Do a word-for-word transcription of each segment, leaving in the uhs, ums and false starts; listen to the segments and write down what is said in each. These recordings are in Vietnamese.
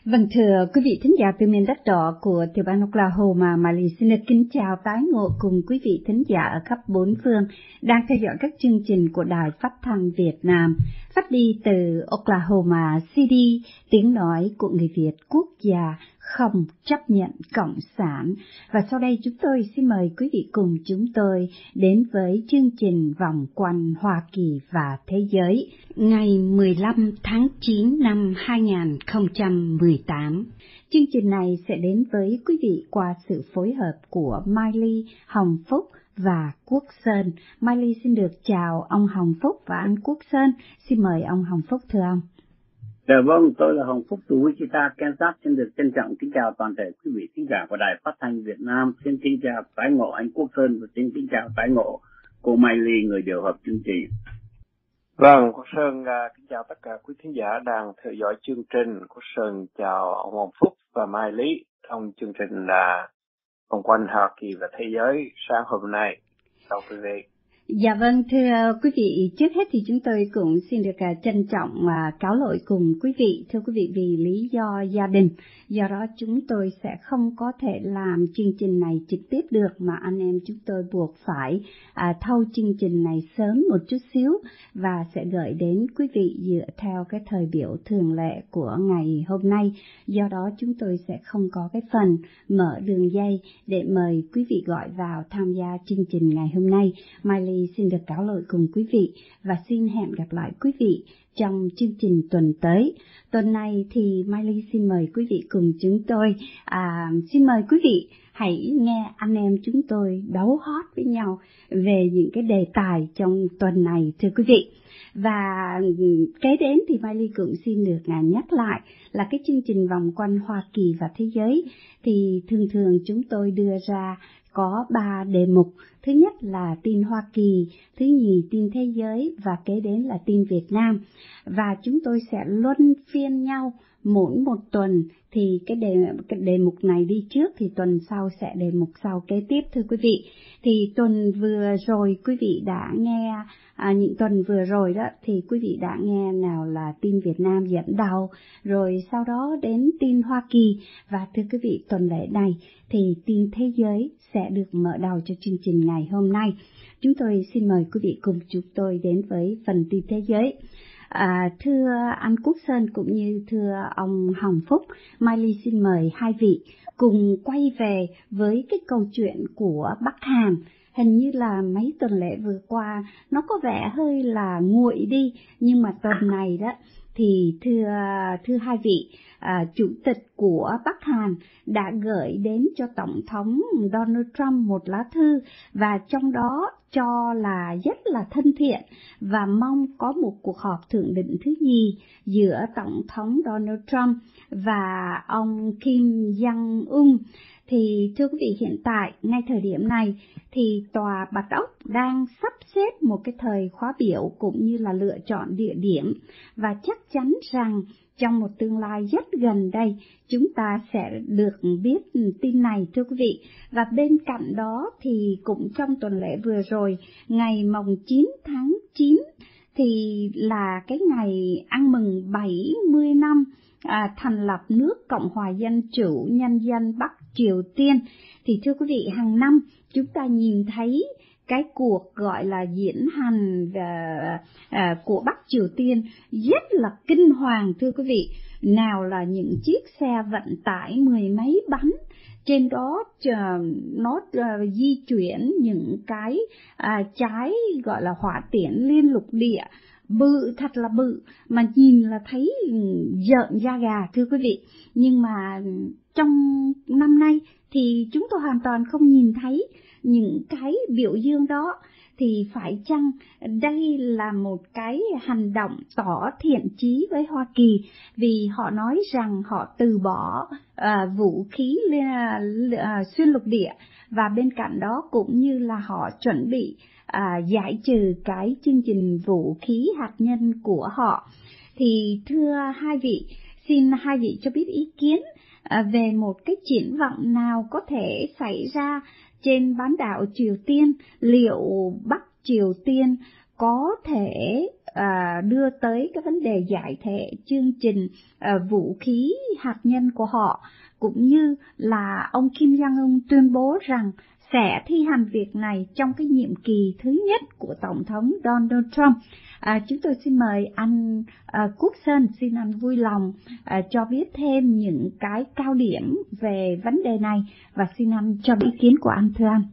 Vâng, thưa quý vị thính giả từ miền đất đỏ của tiểu bang Oklahoma, Miley xin được kính chào tái ngộ cùng quý vị thính giả ở khắp bốn phương đang theo dõi các chương trình của Đài Phát thanh Việt Nam, phát đi từ Oklahoma City, tiếng nói của người Việt quốc gia không chấp nhận Cộng sản. Và sau đây chúng tôi xin mời quý vị cùng chúng tôi đến với chương trình Vòng quanh Hoa Kỳ và Thế giới ngày mười lăm tháng chín năm hai nghìn không trăm mười tám. Chương trình này sẽ đến với quý vị qua sự phối hợp của Miley, Hồng Phúc và Quốc Sơn. Miley xin được chào ông Hồng Phúc và anh Quốc Sơn. Xin mời ông Hồng Phúc, thưa ông. Dạ vâng, tôi là Hồng Phúc từ Wichita, Kansas. Xin được trân trọng kính chào toàn thể quý vị khán giả của Đài Phát thanh Việt Nam. Xin kính chào tái ngộ anh Quốc Sơn và xin kính chào tái ngộ cô Miley, người điều hợp chương trình. Vâng, Quốc Sơn uh, kính chào tất cả quý khán giả đang theo dõi chương trình. Quốc Sơn chào ông Hồng Phúc và Miley trong chương trình là Vòng quanh Hoa Kỳ và Thế giới sáng hôm nay. Chào quý vị. Dạ vâng, thưa quý vị, trước hết thì chúng tôi cũng xin được uh, trân trọng uh, cáo lỗi cùng quý vị. Thưa quý vị, vì lý do gia đình, do đó chúng tôi sẽ không có thể làm chương trình này trực tiếp được, mà anh em chúng tôi buộc phải uh, thâu chương trình này sớm một chút xíu và sẽ gửi đến quý vị dựa theo cái thời biểu thường lệ của ngày hôm nay. Do đó chúng tôi sẽ không có cái phần mở đường dây để mời quý vị gọi vào tham gia chương trình ngày hôm nay. Miley xin được cáo lỗi cùng quý vị và xin hẹn gặp lại quý vị trong chương trình tuần tới. Tuần này thì Miley xin mời quý vị cùng chúng tôi, à, xin mời quý vị hãy nghe anh em chúng tôi đấu hot với nhau về những cái đề tài trong tuần này, thưa quý vị. Và kế đến thì Miley cũng xin được nhắc lại là cái chương trình Vòng quanh Hoa Kỳ và Thế giới thì thường thường chúng tôi đưa ra có ba đề mục. Thứ nhất là tin Hoa Kỳ, thứ nhì tin thế giới và kế đến là tin Việt Nam. Và chúng tôi sẽ luân phiên nhau mỗi một tuần thì cái đề, cái đề mục này đi trước thì tuần sau sẽ đề mục sau kế tiếp, thưa quý vị. Thì tuần vừa rồi quý vị đã nghe, à, những tuần vừa rồi đó thì quý vị đã nghe nào là tin Việt Nam dẫn đầu, rồi sau đó đến tin Hoa Kỳ, và thưa quý vị, tuần lễ này thì tin thế giới sẽ được mở đầu cho chương trình ngày hôm nay. Chúng tôi xin mời quý vị cùng chúng tôi đến với phần tin thế giới. À, thưa anh Quốc Sơn cũng như thưa ông Hồng Phúc, Miley xin mời hai vị cùng quay về với cái câu chuyện của Bắc Hàn. Hình như là mấy tuần lễ vừa qua nó có vẻ hơi là nguội đi, nhưng mà tuần này đó thì thưa thưa hai vị, à, chủ tịch của Bắc Hàn đã gửi đến cho Tổng thống Donald Trump một lá thư, và trong đó cho là rất là thân thiện và mong có một cuộc họp thượng đỉnh thứ nhì giữa Tổng thống Donald Trump và ông Kim Jong-un. Thì thưa quý vị, hiện tại ngay thời điểm này thì Tòa Bạch Ốc đang sắp xếp một cái thời khóa biểu cũng như là lựa chọn địa điểm, và chắc chắn rằng trong một tương lai rất gần đây chúng ta sẽ được biết tin này, thưa quý vị. Và bên cạnh đó thì cũng trong tuần lễ vừa rồi, ngày mồng chín tháng chín thì là cái ngày ăn mừng bảy mươi năm à, thành lập nước Cộng hòa Dân chủ Nhân dân Bắc Triều Tiên. Thì thưa quý vị, hàng năm chúng ta nhìn thấy cái cuộc gọi là diễn hành uh, uh, của Bắc Triều Tiên rất là kinh hoàng, thưa quý vị. Nào là những chiếc xe vận tải mười mấy bánh, trên đó uh, nó uh, di chuyển những cái uh, trái gọi là hỏa tiễn liên lục địa, bự, thật là bự, mà nhìn là thấy rợn da gà, thưa quý vị. Nhưng mà trong năm nay thì chúng tôi hoàn toàn không nhìn thấy những cái biểu dương đó. Thì phải chăng đây là một cái hành động tỏ thiện chí với Hoa Kỳ, vì họ nói rằng họ từ bỏ uh, vũ khí uh, xuyên lục địa, và bên cạnh đó cũng như là họ chuẩn bị uh, giải trừ cái chương trình vũ khí hạt nhân của họ. Thì thưa hai vị, xin hai vị cho biết ý kiến uh, về một cái triển vọng nào có thể xảy ra trên bán đảo Triều Tiên. Liệu Bắc Triều Tiên có thể à, đưa tới cái vấn đề giải thể chương trình à, vũ khí hạt nhân của họ, cũng như là ông Kim Jong-un tuyên bố rằng sẽ thi hành việc này trong cái nhiệm kỳ thứ nhất của Tổng thống Donald Trump. À, chúng tôi xin mời anh à, Quốc Sơn, xin anh vui lòng à, cho biết thêm những cái cao điểm về vấn đề này, và xin anh cho ý kiến của anh, thưa anh.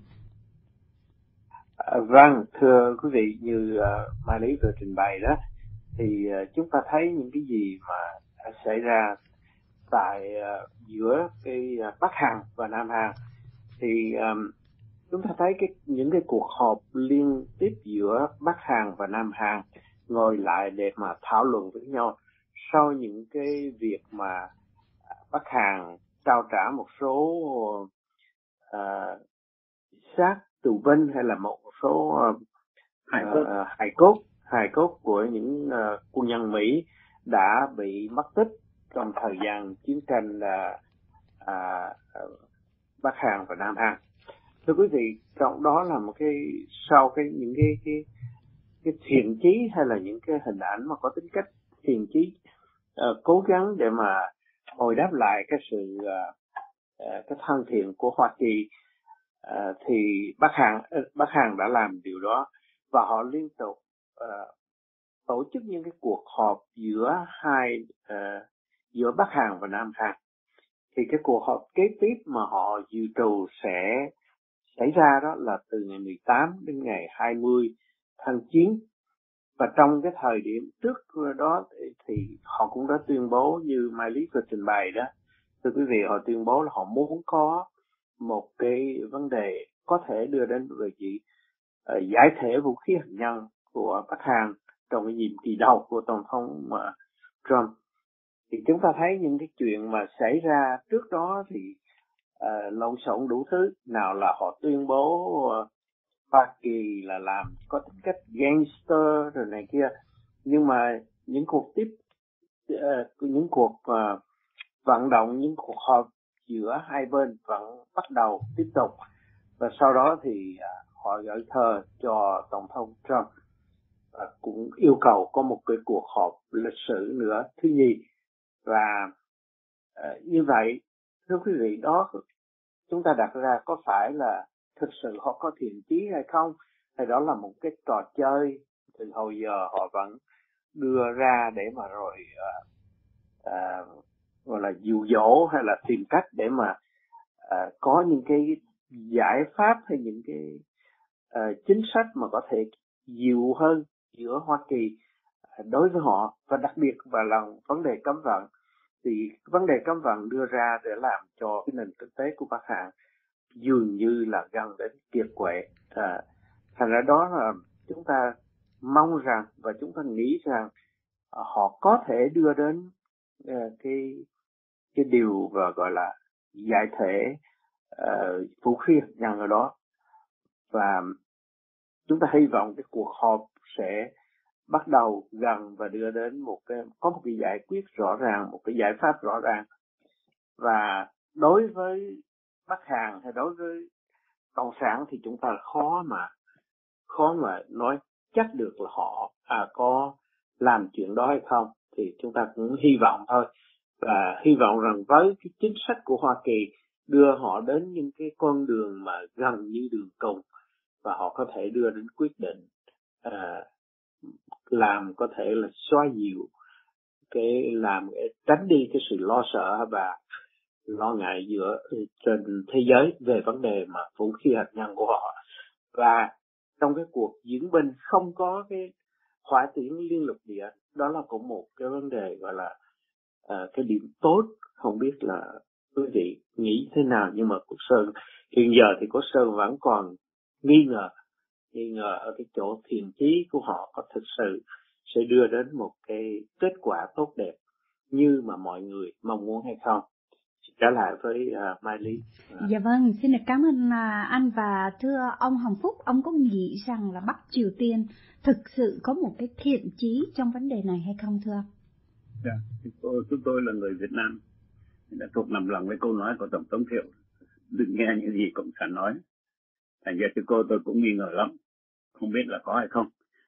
À, vâng, thưa quý vị, như uh, Mai Lý vừa trình bày đó, thì uh, chúng ta thấy những cái gì mà đã xảy ra tại uh, giữa cái uh, Bắc Hàn và Nam Hàn, thì um, chúng ta thấy cái những cái cuộc họp liên tiếp giữa Bắc Hàn và Nam Hàn ngồi lại để mà thảo luận với nhau sau những cái việc mà Bắc Hàn trao trả một số uh, xác tù binh hay là một số uh, hài cốt uh, hài cốt hài cốt của những uh, quân nhân Mỹ đã bị mất tích trong thời gian chiến tranh uh, uh, Bắc Hàn và Nam Hàn. Thưa quý vị, trong đó là một cái sau cái những cái cái cái thiện chí hay là những cái hình ảnh mà có tính cách thiện chí uh, cố gắng để mà hồi đáp lại cái sự uh, uh, cái thân thiện của Hoa Kỳ, uh, thì Bắc Hàn uh, Bắc Hàn đã làm điều đó, và họ liên tục uh, tổ chức những cái cuộc họp giữa hai uh, giữa Bắc Hàn và Nam Hàn. Thì cái cuộc họp kế tiếp mà họ dự trù sẽ xảy ra đó là từ ngày mười tám đến ngày hai mươi tháng chín. Và trong cái thời điểm trước đó thì họ cũng đã tuyên bố như Mai Lý vừa trình bày đó. Thưa quý vị, họ tuyên bố là họ muốn có một cái vấn đề có thể đưa đến về gì uh, giải thể vũ khí hạt nhân của Bắc Hàn trong cái nhiệm kỳ đầu của Tổng thống uh, Trump. Thì chúng ta thấy những cái chuyện mà xảy ra trước đó thì uh, lộn xộn đủ thứ. Nào là họ tuyên bố uh, Hoa Kỳ là làm có tính cách gangster rồi này kia, nhưng mà những cuộc tiếp uh, những cuộc uh, vận động, những cuộc họp giữa hai bên vẫn bắt đầu tiếp tục, và sau đó thì uh, họ gửi thơ cho Tổng thống Trump, uh, cũng yêu cầu có một cái cuộc họp lịch sử nữa, thứ nhì. Và uh, như vậy, thưa quý vị, đó chúng ta đặt ra có phải là thực sự họ có thiện chí hay không, hay đó là một cái trò chơi từ hồi giờ họ vẫn đưa ra để mà rồi uh, uh, gọi là dụ dỗ hay là tìm cách để mà uh, có những cái giải pháp hay những cái uh, chính sách mà có thể dịu hơn giữa Hoa Kỳ uh, đối với họ, và đặc biệt và là vấn đề cấm vận. Thì vấn đề cấm vận đưa ra để làm cho cái nền kinh tế của Bắc Hàn dường như là gần đến kiệt quệ. À, thành ra đó là chúng ta mong rằng và chúng ta nghĩ rằng à, họ có thể đưa đến à, cái cái điều và gọi là giải thể à, vũ khí hạt nhân ở đó, và chúng ta hy vọng cái cuộc họp sẽ bắt đầu gần và đưa đến một cái có một cái giải quyết rõ ràng, một cái giải pháp rõ ràng. Và đối với Bắc Hàn hay đối với Cộng sản thì chúng ta khó mà khó mà nói chắc được là họ à, có làm chuyện đó hay không. Thì chúng ta cũng hy vọng thôi, và hy vọng rằng với cái chính sách của Hoa Kỳ đưa họ đến những cái con đường mà gần như đường cùng, và họ có thể đưa đến quyết định à, làm có thể là xóa dịu cái làm tránh đi cái sự lo sợ và lo ngại giữa trên thế giới về vấn đề mà vũ khí hạt nhân của họ. Và trong cái cuộc diễn binh không có cái hỏa tiễn liên lục địa, đó là cũng một cái vấn đề gọi là uh, cái điểm tốt. Không biết là quý vị nghĩ thế nào, nhưng mà Quốc Sơn hiện giờ thì Quốc Sơn vẫn còn nghi ngờ nghi ngờ ở cái chỗ thiện chí của họ có thực sự sẽ đưa đến một cái kết quả tốt đẹp như mà mọi người mong muốn hay không. Trở lại với uh, Mai Lý. Uh. Dạ vâng, xin được cảm ơn uh, anh. Và thưa ông Hồng Phúc, ông có nghĩ rằng là Bắc Triều Tiên thực sự có một cái thiện chí trong vấn đề này hay không thưa ông? Dạ, tôi, chúng tôi là người Việt Nam đã thuộc nằm lòng với câu nói của Tổng thống Thiệu, đừng nghe những gì Cộng sản nói. Thành ra từ cô tôi cũng nghi ngờ lắm, không biết là có hay không.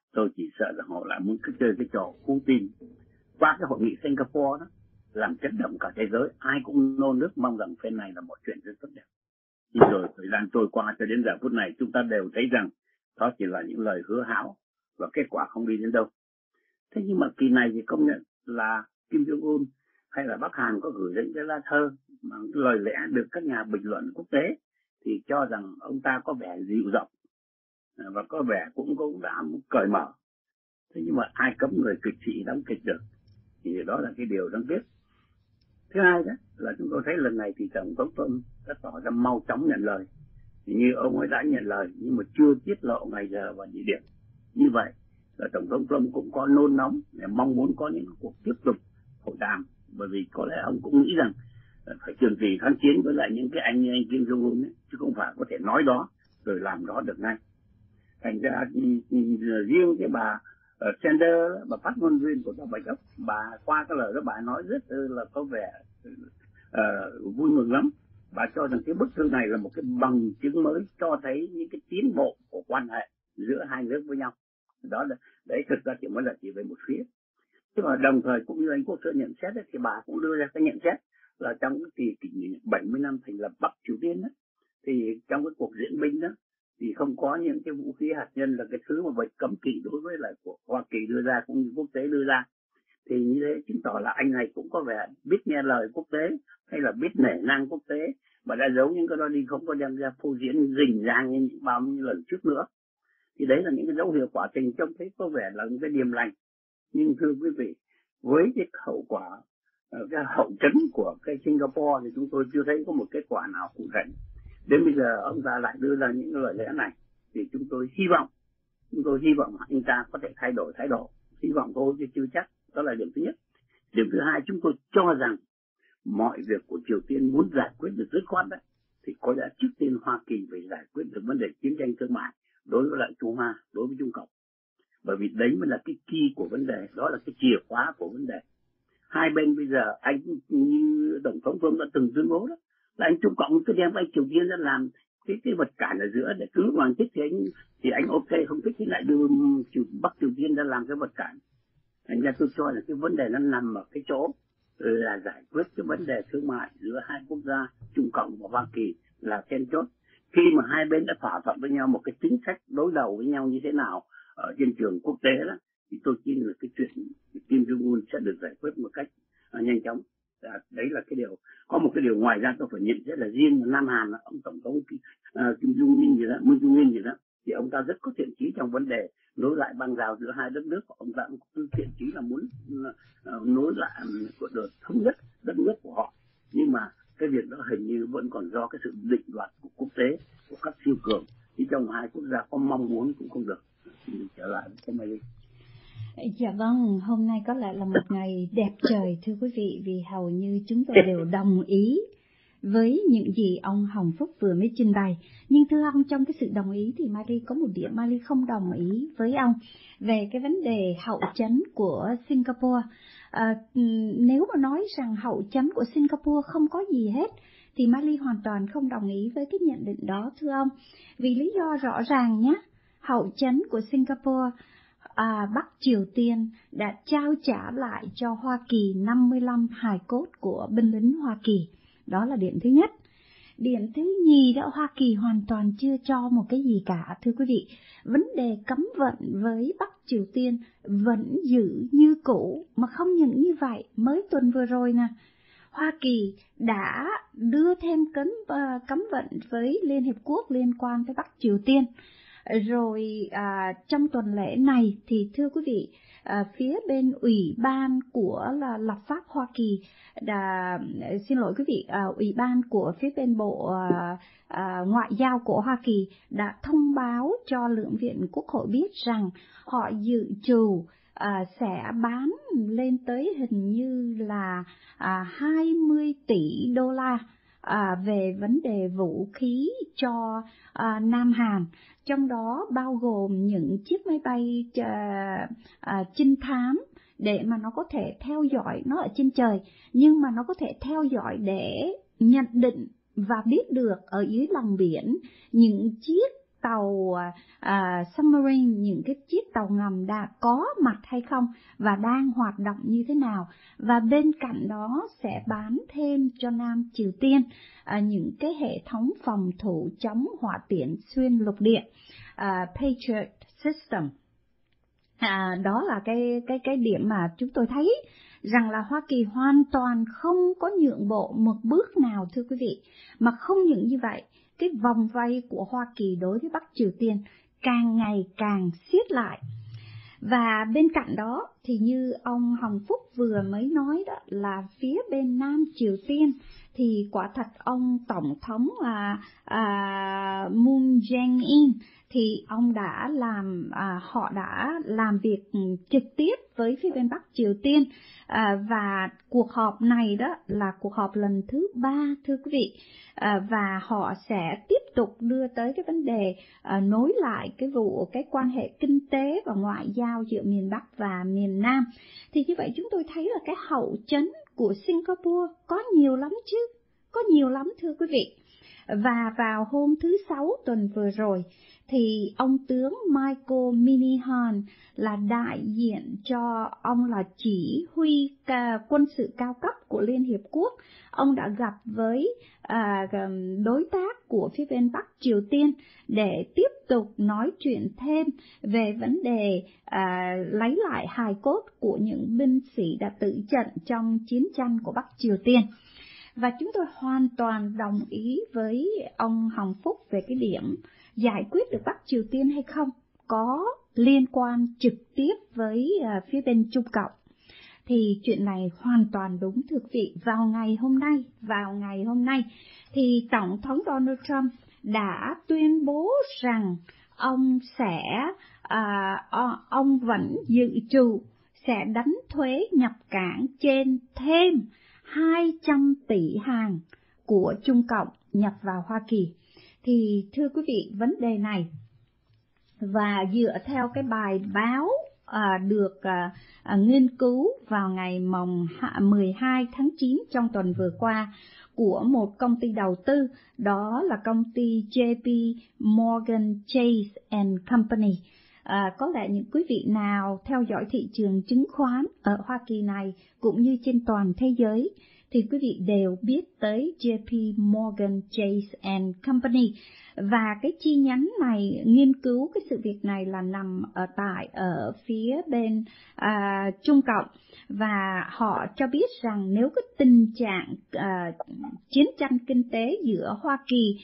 Tôi chỉ sợ là họ lại muốn cứ chơi cái trò Putin. Qua cái hội nghị Singapore đó, làm chấn động cả thế giới, ai cũng nô nức mong rằng phen này là một chuyện rất tốt đẹp. Nhưng rồi thời gian trôi qua cho đến giờ phút này, chúng ta đều thấy rằng đó chỉ là những lời hứa hão và kết quả không đi đến đâu. Thế nhưng mà kỳ này thì công nhận là Kim Jong Un hay là Bắc Hàn có gửi đến cái lá thơ mà lời lẽ được các nhà bình luận quốc tế thì cho rằng ông ta có vẻ dịu giọng và có vẻ cũng cũng đã cởi mở. Thế nhưng mà ai cấm người kịch sĩ đóng kịch được, thì đó là cái điều đáng tiếc. Thứ hai đó là chúng tôi thấy lần này thì tổng thống Trump đã tỏ ra mau chóng nhận lời. Thì như ông ấy đã nhận lời nhưng mà chưa tiết lộ ngày giờ và địa điểm. Như vậy là tổng thống Trump cũng có nôn nóng để mong muốn có những cuộc tiếp tục hội đàm, bởi vì có lẽ ông cũng nghĩ rằng phải trường trì kháng chiến với lại những cái anh như anh Kim Jong Un ấy, chứ không phải có thể nói đó rồi làm đó được ngay. Thành ra riêng cái bà uh, Sanders, bà phát ngôn viên của tòa Bạch Ốc, bà qua cái lời đó bà nói rất là có vẻ uh, vui mừng lắm. Bà cho rằng cái bức thư này là một cái bằng chứng mới cho thấy những cái tiến bộ của quan hệ giữa hai nước với nhau. Đó là đấy, thực ra chỉ mới là chỉ về một phía. Chứ mà đồng thời cũng như anh Quốc Sơn nhận xét ấy, thì bà cũng đưa ra cái nhận xét là trong cái kỳ kỷ niệm bảy mươi năm thành lập Bắc Triều Tiên đó, thì trong cái cuộc diễn binh đó thì không có những cái vũ khí hạt nhân là cái thứ mà bị cấm kỵ đối với lại của Hoa Kỳ đưa ra cũng như quốc tế đưa ra. Thì như thế chứng tỏ là anh này cũng có vẻ biết nghe lời quốc tế hay là biết nể nang quốc tế, mà đã giấu những cái đó đi, không có đem ra phô diễn rình rang như bao nhiêu lần trước nữa. Thì đấy là những cái dấu hiệu quả tình trông thấy có vẻ là những cái điềm lành. Nhưng thưa quý vị, với cái hậu quả, cái hậu chấn của cái Singapore thì chúng tôi chưa thấy có một kết quả nào cụ thể. Đến bây giờ ông ta lại đưa ra những lời lẽ này thì chúng tôi hy vọng, chúng tôi hy vọng anh ta có thể thay đổi thái độ. Hy vọng thôi chứ chưa chắc. Đó là điểm thứ nhất. Điểm thứ hai, chúng tôi cho rằng mọi việc của Triều Tiên muốn giải quyết được dứt khoát đấy, thì có lẽ trước tiên Hoa Kỳ phải giải quyết được vấn đề chiến tranh thương mại đối với lại Trung Hoa, đối với Trung Cộng. Bởi vì đấy mới là cái key của vấn đề, đó là cái chìa khóa của vấn đề. Hai bên bây giờ, anh như Tổng thống Trump đã từng tuyên bố đó, là anh Trung Cộng cứ đem anh Triều Tiên ra làm cái cái vật cản ở giữa để cứ hoàng thích thì anh thì anh ok, không thích thì lại đưa Bắc Triều Tiên ra làm cái vật cản. Thành ra tôi cho là cái vấn đề nó nằm ở cái chỗ là giải quyết cái vấn đề thương mại giữa hai quốc gia Trung Cộng và Hoa Kỳ là then chốt. Khi mà hai bên đã thỏa thuận với nhau một cái chính sách đối đầu với nhau như thế nào ở trên trường quốc tế đó, thì tôi tin là cái chuyện Kim Jong Un sẽ được giải quyết một cách uh, nhanh chóng. À, đấy là cái điều. Có một cái điều ngoài ra tôi phải nhận xét là riêng Nam Hàn, ông tổng thống uh, Kim Jong Un gì đó, Moon Jae-in gì đó, thì ông ta rất có thiện chí trong vấn đề nối lại băng rào giữa hai đất nước. Ông ta cũng thiện chí là muốn uh, nối lại um, được thống nhất đất nước của họ. Nhưng mà cái việc đó hình như vẫn còn do cái sự định đoạt của quốc tế, của các siêu cường. Thì trong hai quốc gia có mong muốn cũng không được. Thì trở lại với Mai. Dạ vâng, hôm nay có lẽ là một ngày đẹp trời thưa quý vị, vì hầu như chúng tôi đều đồng ý với những gì ông Hồng Phúc vừa mới trình bày. Nhưng thưa ông, trong cái sự đồng ý thì Mai có một điểm Mai không đồng ý với ông về cái vấn đề hậu chấn của Singapore. À, nếu mà nói rằng hậu chấn của Singapore không có gì hết thì Mai hoàn toàn không đồng ý với cái nhận định đó thưa ông. Vì lý do rõ ràng nhé, hậu chấn của Singapore, À, Bắc Triều Tiên đã trao trả lại cho Hoa Kỳ năm mươi lăm hài cốt của binh lính Hoa Kỳ. Đó là điểm thứ nhất. Điểm thứ nhì đó, Hoa Kỳ hoàn toàn chưa cho một cái gì cả thưa quý vị. Vấn đề cấm vận với Bắc Triều Tiên vẫn giữ như cũ. Mà không những như vậy, mới tuần vừa rồi nè, Hoa Kỳ đã đưa thêm cấm, uh, cấm vận với Liên Hiệp Quốc liên quan tới Bắc Triều Tiên. Rồi à, trong tuần lễ này thì thưa quý vị, à, phía bên Ủy ban của là lập pháp Hoa Kỳ đã, xin lỗi quý vị, à, Ủy ban của phía bên Bộ à, à, Ngoại giao của Hoa Kỳ đã thông báo cho Lưỡng viện Quốc hội biết rằng họ dự trù à, sẽ bán lên tới hình như là à, hai mươi tỷ đô la à, về vấn đề vũ khí cho à, Nam Hàn. Trong đó bao gồm những chiếc máy bay uh, uh, trinh thám để mà nó có thể theo dõi, nó ở trên trời, nhưng mà nó có thể theo dõi để nhận định và biết được ở dưới lòng biển những chiếc tàu uh, submarine, những cái chiếc tàu ngầm đã có mặt hay không và đang hoạt động như thế nào. Và bên cạnh đó sẽ bán thêm cho Nam Triều Tiên uh, những cái hệ thống phòng thủ chống hỏa tiễn xuyên lục địa, uh, Patriot System. À, đó là cái cái cái điểm mà chúng tôi thấy rằng là Hoa Kỳ hoàn toàn không có nhượng bộ một bước nào, thưa quý vị. Mà không những như vậy, cái vòng vây của Hoa Kỳ đối với Bắc Triều Tiên càng ngày càng siết lại. Và bên cạnh đó thì như ông Hồng Phúc vừa mới nói đó, là phía bên Nam Triều Tiên thì quả thật ông Tổng thống à, à, Moon Jae-in thì ông đã làm à, họ đã làm việc trực tiếp với phía bên Bắc Triều Tiên, à, và cuộc họp này đó là cuộc họp lần thứ ba, thưa quý vị, à, và họ sẽ tiếp tục đưa tới cái vấn đề à, nối lại cái vụ cái quan hệ kinh tế và ngoại giao giữa miền Bắc và miền Nam. Thì như vậy chúng tôi thấy là cái hậu chấn của Singapore có nhiều lắm chứ, có nhiều lắm thưa quý vị. Và vào hôm thứ Sáu tuần vừa rồi thì ông tướng Michael Minihan là đại diện cho ông là chỉ huy quân sự cao cấp của Liên Hiệp Quốc. Ông đã gặp với à, đối tác của phía bên Bắc Triều Tiên để tiếp tục nói chuyện thêm về vấn đề à, lấy lại hài cốt của những binh sĩ đã tử trận trong chiến tranh của Bắc Triều Tiên. Và chúng tôi hoàn toàn đồng ý với ông Hồng Phúc về cái điểm giải quyết được Bắc Triều Tiên hay không có liên quan trực tiếp với uh, phía bên Trung Cộng. Thì chuyện này hoàn toàn đúng, thưa quý vị. Vào ngày hôm nay, vào ngày hôm nay thì Tổng thống Donald Trump đã tuyên bố rằng ông sẽ, uh, ông vẫn dự trù sẽ đánh thuế nhập cảng trên thêm hai trăm tỷ hàng của Trung Cộng nhập vào Hoa Kỳ. Thì thưa quý vị, vấn đề này và dựa theo cái bài báo à, được à, à, nghiên cứu vào ngày mồng mười hai tháng chín trong tuần vừa qua của một công ty đầu tư, đó là công ty J P Morgan Chase and Company. À, có lẽ những quý vị nào theo dõi thị trường chứng khoán ở Hoa Kỳ này cũng như trên toàn thế giới thì quý vị đều biết tới J P Morgan Chase and Company. Và cái chi nhánh này nghiên cứu cái sự việc này là nằm ở tại ở phía bên à, Trung Cộng, và họ cho biết rằng nếu cái tình trạng à, chiến tranh kinh tế giữa Hoa Kỳ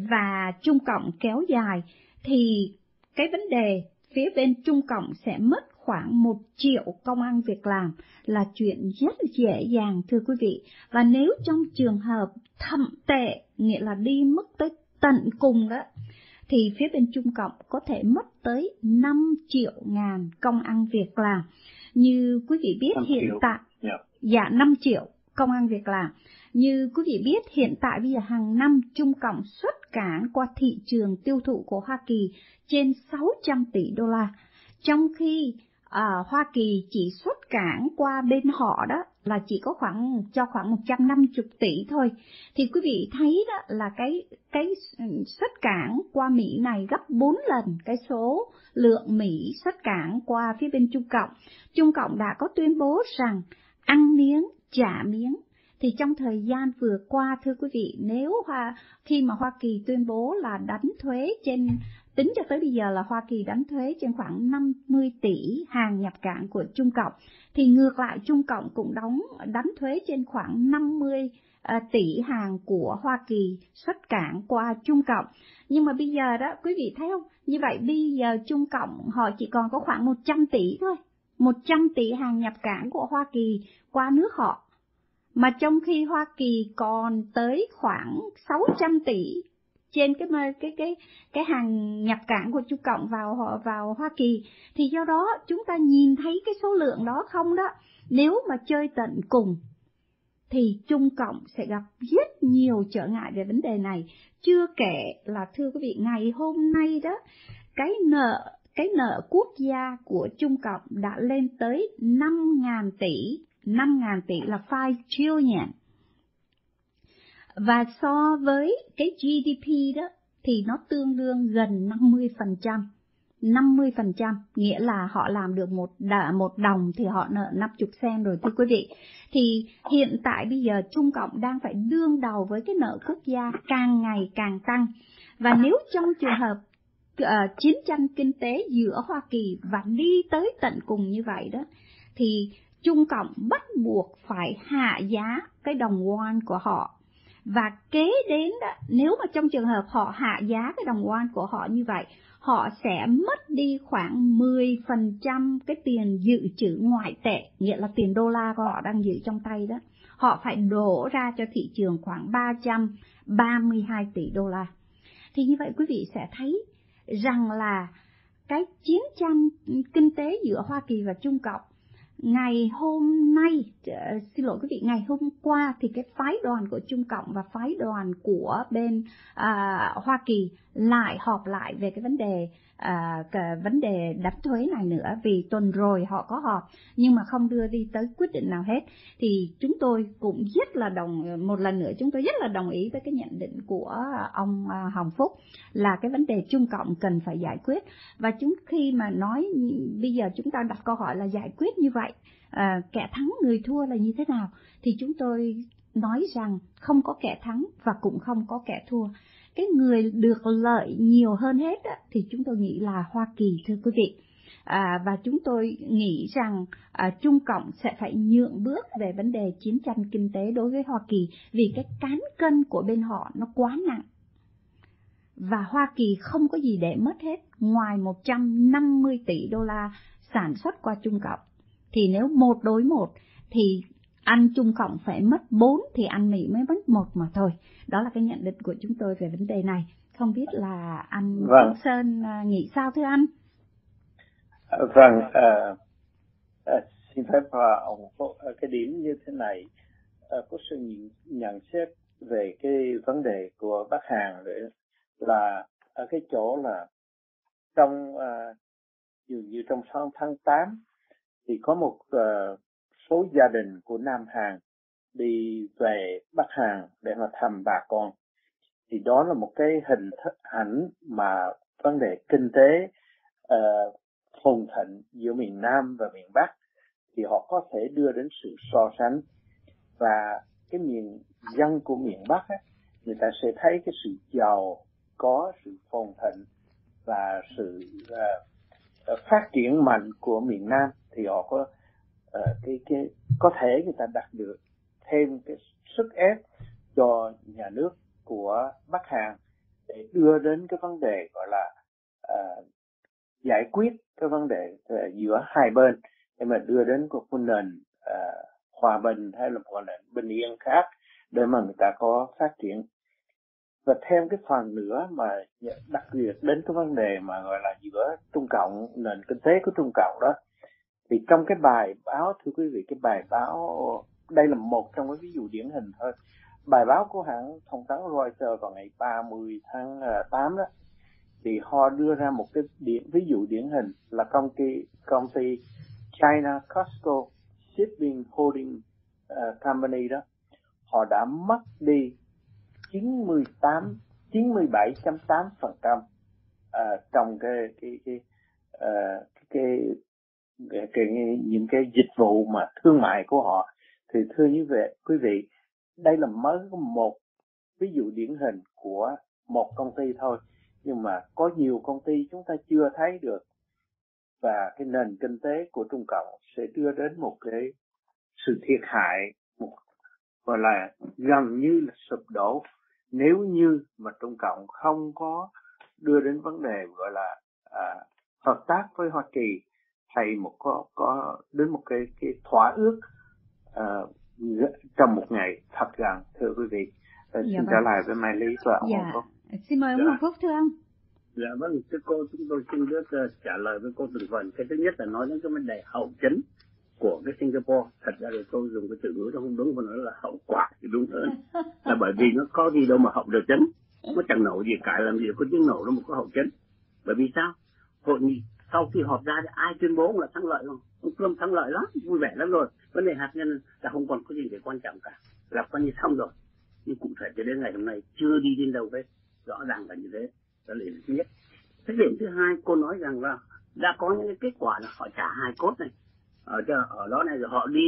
và Trung Cộng kéo dài thì cái vấn đề phía bên Trung Cộng sẽ mất khoảng một triệu công ăn việc làm là chuyện rất dễ dàng, thưa quý vị. Và nếu trong trường hợp thậm tệ, nghĩa là đi mất tới tận cùng đó, thì phía bên Trung Cộng có thể mất tới năm triệu ngàn công ăn việc làm. Như quý vị biết hiện triệu. tại, yeah. dạ năm triệu công ăn việc làm. Như quý vị biết hiện tại bây giờ hàng năm Trung Cộng xuất cảng qua thị trường tiêu thụ của Hoa Kỳ trên sáu trăm tỷ đô la, trong khi à, Hoa Kỳ chỉ xuất cảng qua bên họ đó là chỉ có khoảng cho khoảng một trăm năm mươi tỷ thôi. Thì quý vị thấy đó là cái cái xuất cảng qua Mỹ này gấp bốn lần cái số lượng Mỹ xuất cảng qua phía bên Trung Cộng. Trung Cộng đã có tuyên bố rằng ăn miếng trả miếng. Thì trong thời gian vừa qua, thưa quý vị, nếu Hoa, khi mà Hoa Kỳ tuyên bố là đánh thuế trên, tính cho tới bây giờ là Hoa Kỳ đánh thuế trên khoảng năm mươi tỷ hàng nhập cảng của Trung Cộng, thì ngược lại Trung Cộng cũng đóng đánh thuế trên khoảng năm mươi tỷ hàng của Hoa Kỳ xuất cảng qua Trung Cộng. Nhưng mà bây giờ đó, quý vị thấy không? Như vậy bây giờ Trung Cộng họ chỉ còn có khoảng một trăm tỷ thôi. một trăm tỷ hàng nhập cảng của Hoa Kỳ qua nước họ. Mà trong khi Hoa Kỳ còn tới khoảng sáu trăm tỷ trên cái cái cái cái hàng nhập cảng của Trung Cộng vào vào Hoa Kỳ, thì do đó chúng ta nhìn thấy cái số lượng đó không đó. Nếu mà chơi tận cùng thì Trung Cộng sẽ gặp rất nhiều trở ngại về vấn đề này. Chưa kể là thưa quý vị, ngày hôm nay đó cái nợ cái nợ quốc gia của Trung Cộng đã lên tới năm nghìn tỷ. năm nghìn tỷ là năm trillion. Và so với cái G D P đó thì nó tương đương gần năm mươi phần trăm. năm mươi phần trăm nghĩa là họ làm được một đà, một đồng thì họ nợ năm mươi sen rồi thưa quý vị. Thì hiện tại bây giờ Trung Cộng đang phải đương đầu với cái nợ quốc gia càng ngày càng tăng. Và nếu trong trường hợp uh, chiến tranh kinh tế giữa Hoa Kỳ và đi tới tận cùng như vậy đó, thì Trung Cộng bắt buộc phải hạ giá cái đồng won của họ. Và kế đến đó, nếu mà trong trường hợp họ hạ giá cái đồng won của họ như vậy, họ sẽ mất đi khoảng mười phần trăm cái tiền dự trữ ngoại tệ, nghĩa là tiền đô la của họ đang giữ trong tay đó. Họ phải đổ ra cho thị trường khoảng ba trăm ba mươi hai tỷ đô la. Thì như vậy quý vị sẽ thấy rằng là cái chiến tranh kinh tế giữa Hoa Kỳ và Trung Cộng ngày hôm nay, uh, xin lỗi quý vị, ngày hôm qua thì cái phái đoàn của Trung Cộng và phái đoàn của bên uh, Hoa Kỳ lại họp lại về cái vấn đề uh, cái vấn đề đánh thuế này nữa, vì tuần rồi họ có họp nhưng mà không đưa đi tới quyết định nào hết. Thì chúng tôi cũng rất là đồng, một lần nữa chúng tôi rất là đồng ý với cái nhận định của ông uh, Hồng Phúc là cái vấn đề Trung Cộng cần phải giải quyết. Và chúng khi mà nói bây giờ chúng ta đặt câu hỏi là giải quyết như vậy, À, kẻ thắng người thua là như thế nào, thì chúng tôi nói rằng không có kẻ thắng và cũng không có kẻ thua. Cái người được lợi nhiều hơn hết á, thì chúng tôi nghĩ là Hoa Kỳ thưa quý vị. À, và chúng tôi nghĩ rằng à, Trung Cộng sẽ phải nhượng bước về vấn đề chiến tranh kinh tế đối với Hoa Kỳ, vì cái cán cân của bên họ nó quá nặng. Và Hoa Kỳ không có gì để mất hết ngoài một trăm năm mươi tỷ đô la sản xuất qua Trung Cộng. Thì nếu một đối một thì anh Trung Cộng phải mất bốn thì anh Mỹ mới mất một mà thôi. Đó là cái nhận định của chúng tôi về vấn đề này. Không biết là anh Vâng. Sơn nghĩ sao thưa anh? Vâng, uh, uh, xin phép uh, ông có uh, cái điểm như thế này, uh, có sự nhận, nhận xét về cái vấn đề của Bắc Hàn là ở cái chỗ là trong uh, dường như trong tháng tám thì có một uh, số gia đình của Nam Hàn đi về Bắc Hàn để mà thăm bà con. Thì đó là một cái hình thức ảnh mà vấn đề kinh tế uh, phồn thịnh giữa miền Nam và miền Bắc thì họ có thể đưa đến sự so sánh. Và cái miền dân của miền Bắc ấy, người ta sẽ thấy cái sự giàu có, sự phồn thịnh và sự uh, phát triển mạnh của miền Nam, thì họ có uh, cái cái có thể người ta đạt được thêm cái sức ép cho nhà nước của Bắc Hàn để đưa đến cái vấn đề gọi là uh, giải quyết cái vấn đề uh, giữa hai bên để mà đưa đến một nền uh, hòa bình hay là một nền bình yên khác để mà người ta có phát triển. Và thêm cái phần nữa mà đặc biệt đến cái vấn đề mà gọi là giữa Trung Cộng, nền kinh tế của Trung Cộng đó, thì trong cái bài báo, thưa quý vị, cái bài báo, đây là một trong những ví dụ điển hình thôi, bài báo của hãng thông tấn Reuters vào ngày ba mươi tháng tám đó, thì họ đưa ra một cái điển, ví dụ điển hình là công ty công ty China Costco Shipping Holding uh, Company đó, họ đã mất đi chín mươi tám, chín mươi bảy phẩy tám phần trăm uh, trong cái cái cái, uh, cái, cái, cái những cái dịch vụ mà thương mại của họ. Thì thưa như vậy quý vị, đây là mới một ví dụ điển hình của một công ty thôi, nhưng mà có nhiều công ty chúng ta chưa thấy được. Và cái nền kinh tế của Trung Cộng sẽ đưa đến một cái sự thiệt hại, một gọi là gần như là sụp đổ, nếu như mà Trung Cộng không có đưa đến vấn đề gọi là à, hợp tác với Hoa Kỳ, hay một có có đến một cái cái thỏa ước à, trong một ngày thật gần, thưa quý vị. À, dạ xin vâng. trả lại với Mai Lý và ông dạ. Hồng Phúc. Xin mời ông Hồng Phúc thưa ông. Dạ vâng, thưa cô, chúng tôi xin được uh, trả lời với cô từng phần. Cái thứ nhất là nói đến cái vấn đề hậu chấn của cái Singapore. Thật ra thì tôi dùng cái từ ngữ nó không đúng, mà nói là hậu quả thì đúng hơn. Là bởi vì nó có gì đâu mà hậu được chấn, nó chẳng nổ gì cả, làm gì có tiếng nổ đâu mà có hậu chấn. Bởi vì sao? Hội nghị sau khi họp ra thì ai tuyên bố là thắng lợi không? Ông Trump thắng lợi lắm, vui vẻ lắm rồi. Vấn đề hạt nhân là không còn có gì để quan trọng cả, là coi như xong rồi. Nhưng cụ thể cho đến ngày hôm nay chưa đi đến đâu hết. rõ ràng là như thế. Đó là điểm thứ nhất. Cái điểm thứ hai, cô nói rằng là đã có những cái kết quả là họ trả hài cốt này ở ở đó này, rồi họ đi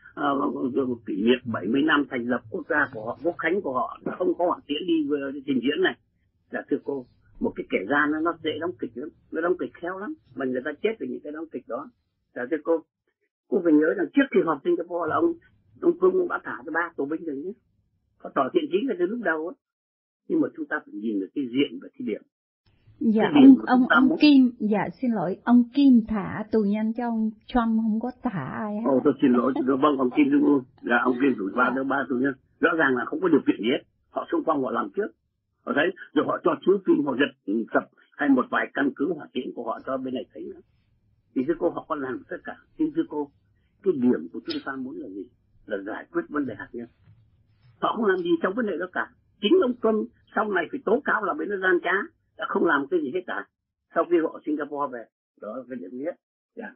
uh, kỷ niệm bảy mươi năm thành lập quốc gia của họ, quốc khánh của họ, không có hỏa tiễn đi uh, trình diễn này. Dạ thưa cô, một cái kẻ gian nó, nó dễ đóng kịch lắm, nó đóng kịch khéo lắm, mà người ta chết vì những cái đóng kịch đó. Dạ thưa cô, cô phải nhớ rằng trước khi họp Singapore là ông ông Trung đã thả cho ba tù binh rồi nhé, có tỏ thiện chí là từ lúc đầu ấy. Nhưng mà chúng ta phải nhìn được cái diện và cái điểm. Dạ ông ông ông muốn... Kim, dạ xin lỗi, ông Kim thả tù nhân cho ông Trump, không có thả ai hết. Ồ tôi xin lỗi, tôi vâng ông Kim Jong Un là ông Kim rủi ba đứa ba tù nhân, rõ ràng là không có điều kiện gì hết, họ xung phong họ làm trước, họ thấy rồi họ cho chiếu phim, họ giật sập hay một vài căn cứ hỏa tiễn của họ cho bên này thấy nữa. Thì thưa cô, họ có làm tất cả. Nhưng thưa cô, cái điểm của chúng ta muốn là gì? Là giải quyết vấn đề hạt nhân. Họ không làm gì trong vấn đề đó cả. Chính ông Trump sau này phải tố cáo là bên nó gian trá, đã không làm cái gì hết cả sau khi họ Singapore về. Đó là cái điểm nhất. Yeah.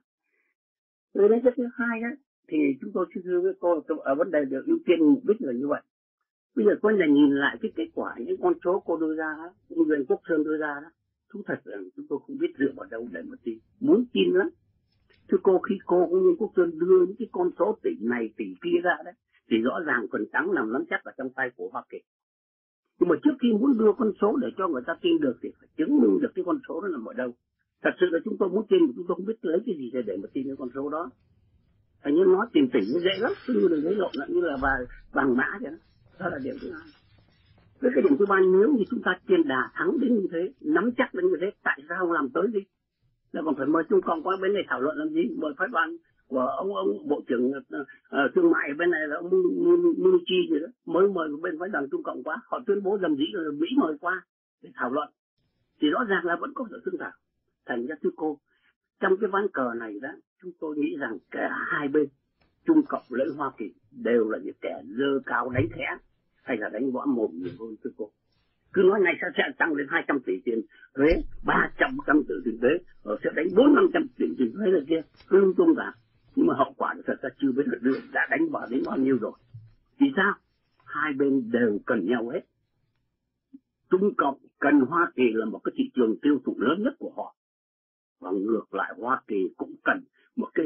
Rồi đến cái thứ hai đó, thì chúng tôi xin thưa với cô ở vấn đề được ưu tiên mục đích là như vậy. Bây giờ cô là nhìn lại cái kết quả, những con số cô đưa ra đó, những người Quốc Sơn đưa ra đó, thú thật rằng chúng tôi không biết dựa vào đâu để mà tin, muốn tin lắm. Thưa cô, khi cô cũng như Quốc Sơn đưa những cái con số tỷ này tỷ kia ra đấy, thì rõ ràng phần thắng nằm nắm chắc ở trong tay của Hoa Kỳ. Nhưng mà trước khi muốn đưa con số để cho người ta tin được thì phải chứng minh được cái con số đó nằm ở đâu. Thật sự là chúng tôi muốn tin mà chúng tôi không biết lấy cái gì để, để mà tin cái con số đó. Thành như nói tiền tỷ nó dễ lắm, cứ như là giấy lộn như là vàng, vàng mã vậy đó. Đó là điểm thứ hai. Với cái điểm thứ ba, nếu như chúng ta tiền đà thắng đến như thế, nắm chắc đến như thế, tại sao không làm tới đi? Là còn phải mời Trung Cộng qua bên này thảo luận làm gì? Mời phái ban của ông ông bộ trưởng uh, uh, thương mại bên này là ông Mnuchin gì đó, mới mời bên phái đoàn Trung Cộng qua, họ tuyên bố dầm dĩ là Mỹ mời qua để thảo luận. Thì rõ ràng là vẫn có sự thương thảo. Thành ra thưa cô, trong cái ván cờ này đó, chúng tôi nghĩ rằng cả hai bên, Trung Cộng lẫn Hoa Kỳ đều là những kẻ dơ cao đánh khẽ hay là đánh võ mồm nhiều hơn thưa cô. Cứ nói này sẽ, sẽ tăng lên hai trăm tỷ tiền thuế, ba trăm tỷ tiền thuế, rồi sẽ đánh bốn năm trăm tỷ tiền thuế là kia, cứ lung tung cả. Nhưng mà hậu quả thật ra chưa biết được đưa, đã đánh vào đến bao nhiêu rồi. Vì sao? Hai bên đều cần nhau hết. Trung Cộng cần Hoa Kỳ là một cái thị trường tiêu thụ lớn nhất của họ. Và ngược lại Hoa Kỳ cũng cần một cái,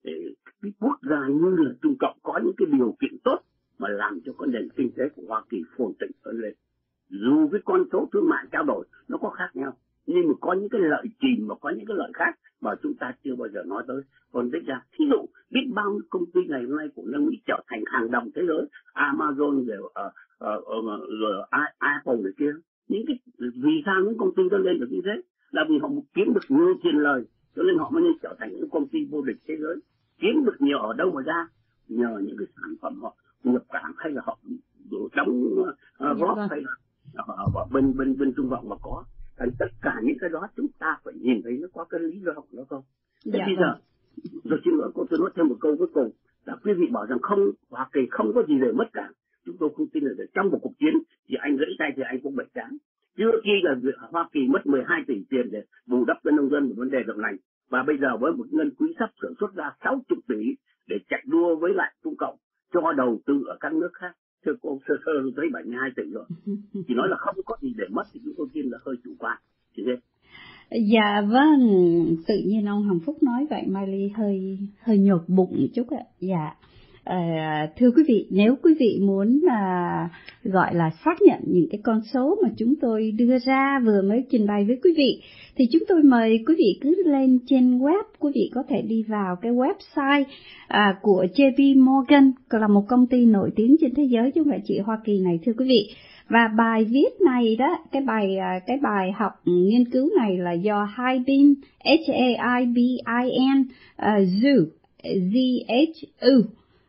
cái quốc gia như là Trung Cộng có những cái điều kiện tốt mà làm cho cái nền kinh tế của Hoa Kỳ phồn thịnh hơn lên. Dù cái con số thương mại trao đổi nó có khác nhau, nhưng mà có những cái lợi chìm và có những cái lợi khác mà chúng ta chưa bao giờ nói tới. Còn tích ra, thí dụ biết bao nhiêu công ty ngày hôm nay của nước Mỹ trở thành hàng đồng thế giới, Amazon rồi, uh, uh, uh, rồi Apple này kia. Những cái vì sao những công ty đó lên được như thế? Là vì họ kiếm được nhiều tiền lời, cho nên họ mới nên trở thành những công ty vô địch thế giới. Kiếm được nhiều ở đâu mà ra? Nhờ những cái sản phẩm họ nhập cảng hay là họ đóng uh, góp hay là ở bên bên bên Trung Cộng mà có. Thành tất cả những cái đó chúng ta phải nhìn thấy nó có cái lý do của nó không. Thế dạ, bây giờ tôi xin lỗi cô, tôi nói thêm một câu cuối cùng là quý vị bảo rằng không, Hoa Kỳ không có gì để mất cả. Chúng tôi không tin là trong một cuộc chiến thì anh gãy tay thì anh cũng bạch tráng. Chưa khi là Hoa Kỳ mất mười hai tỷ tiền để bù đắp cho nông dân một vấn đề độc này, và bây giờ với một ngân quỹ sắp sản xuất ra sáu mươi tỷ để chạy đua với lại Trung Cộng cho đầu tư ở các nước khác. Thưa cô, sơ sơ tới bảy mươi hai tỷ rồi. Chỉ nói là không có gì để mất thì chúng tôi tin là hơi chủ quan. Chị thế. Dạ vâng, tự nhiên ông Hồng Phúc nói vậy Mai Ly hơi hơi nhột bụng một chút ạ. Dạ. À, thưa quý vị, nếu quý vị muốn à, gọi là xác nhận những cái con số mà chúng tôi đưa ra vừa mới trình bày với quý vị, thì chúng tôi mời quý vị cứ lên trên web, quý vị có thể đi vào cái website à, của J P Morgan, là một công ty nổi tiếng trên thế giới chứ không phải chỉ Hoa Kỳ này thưa quý vị. Và bài viết này đó, cái bài cái bài học nghiên cứu này là do Haibin H A I B I N uh, Zhu Z H U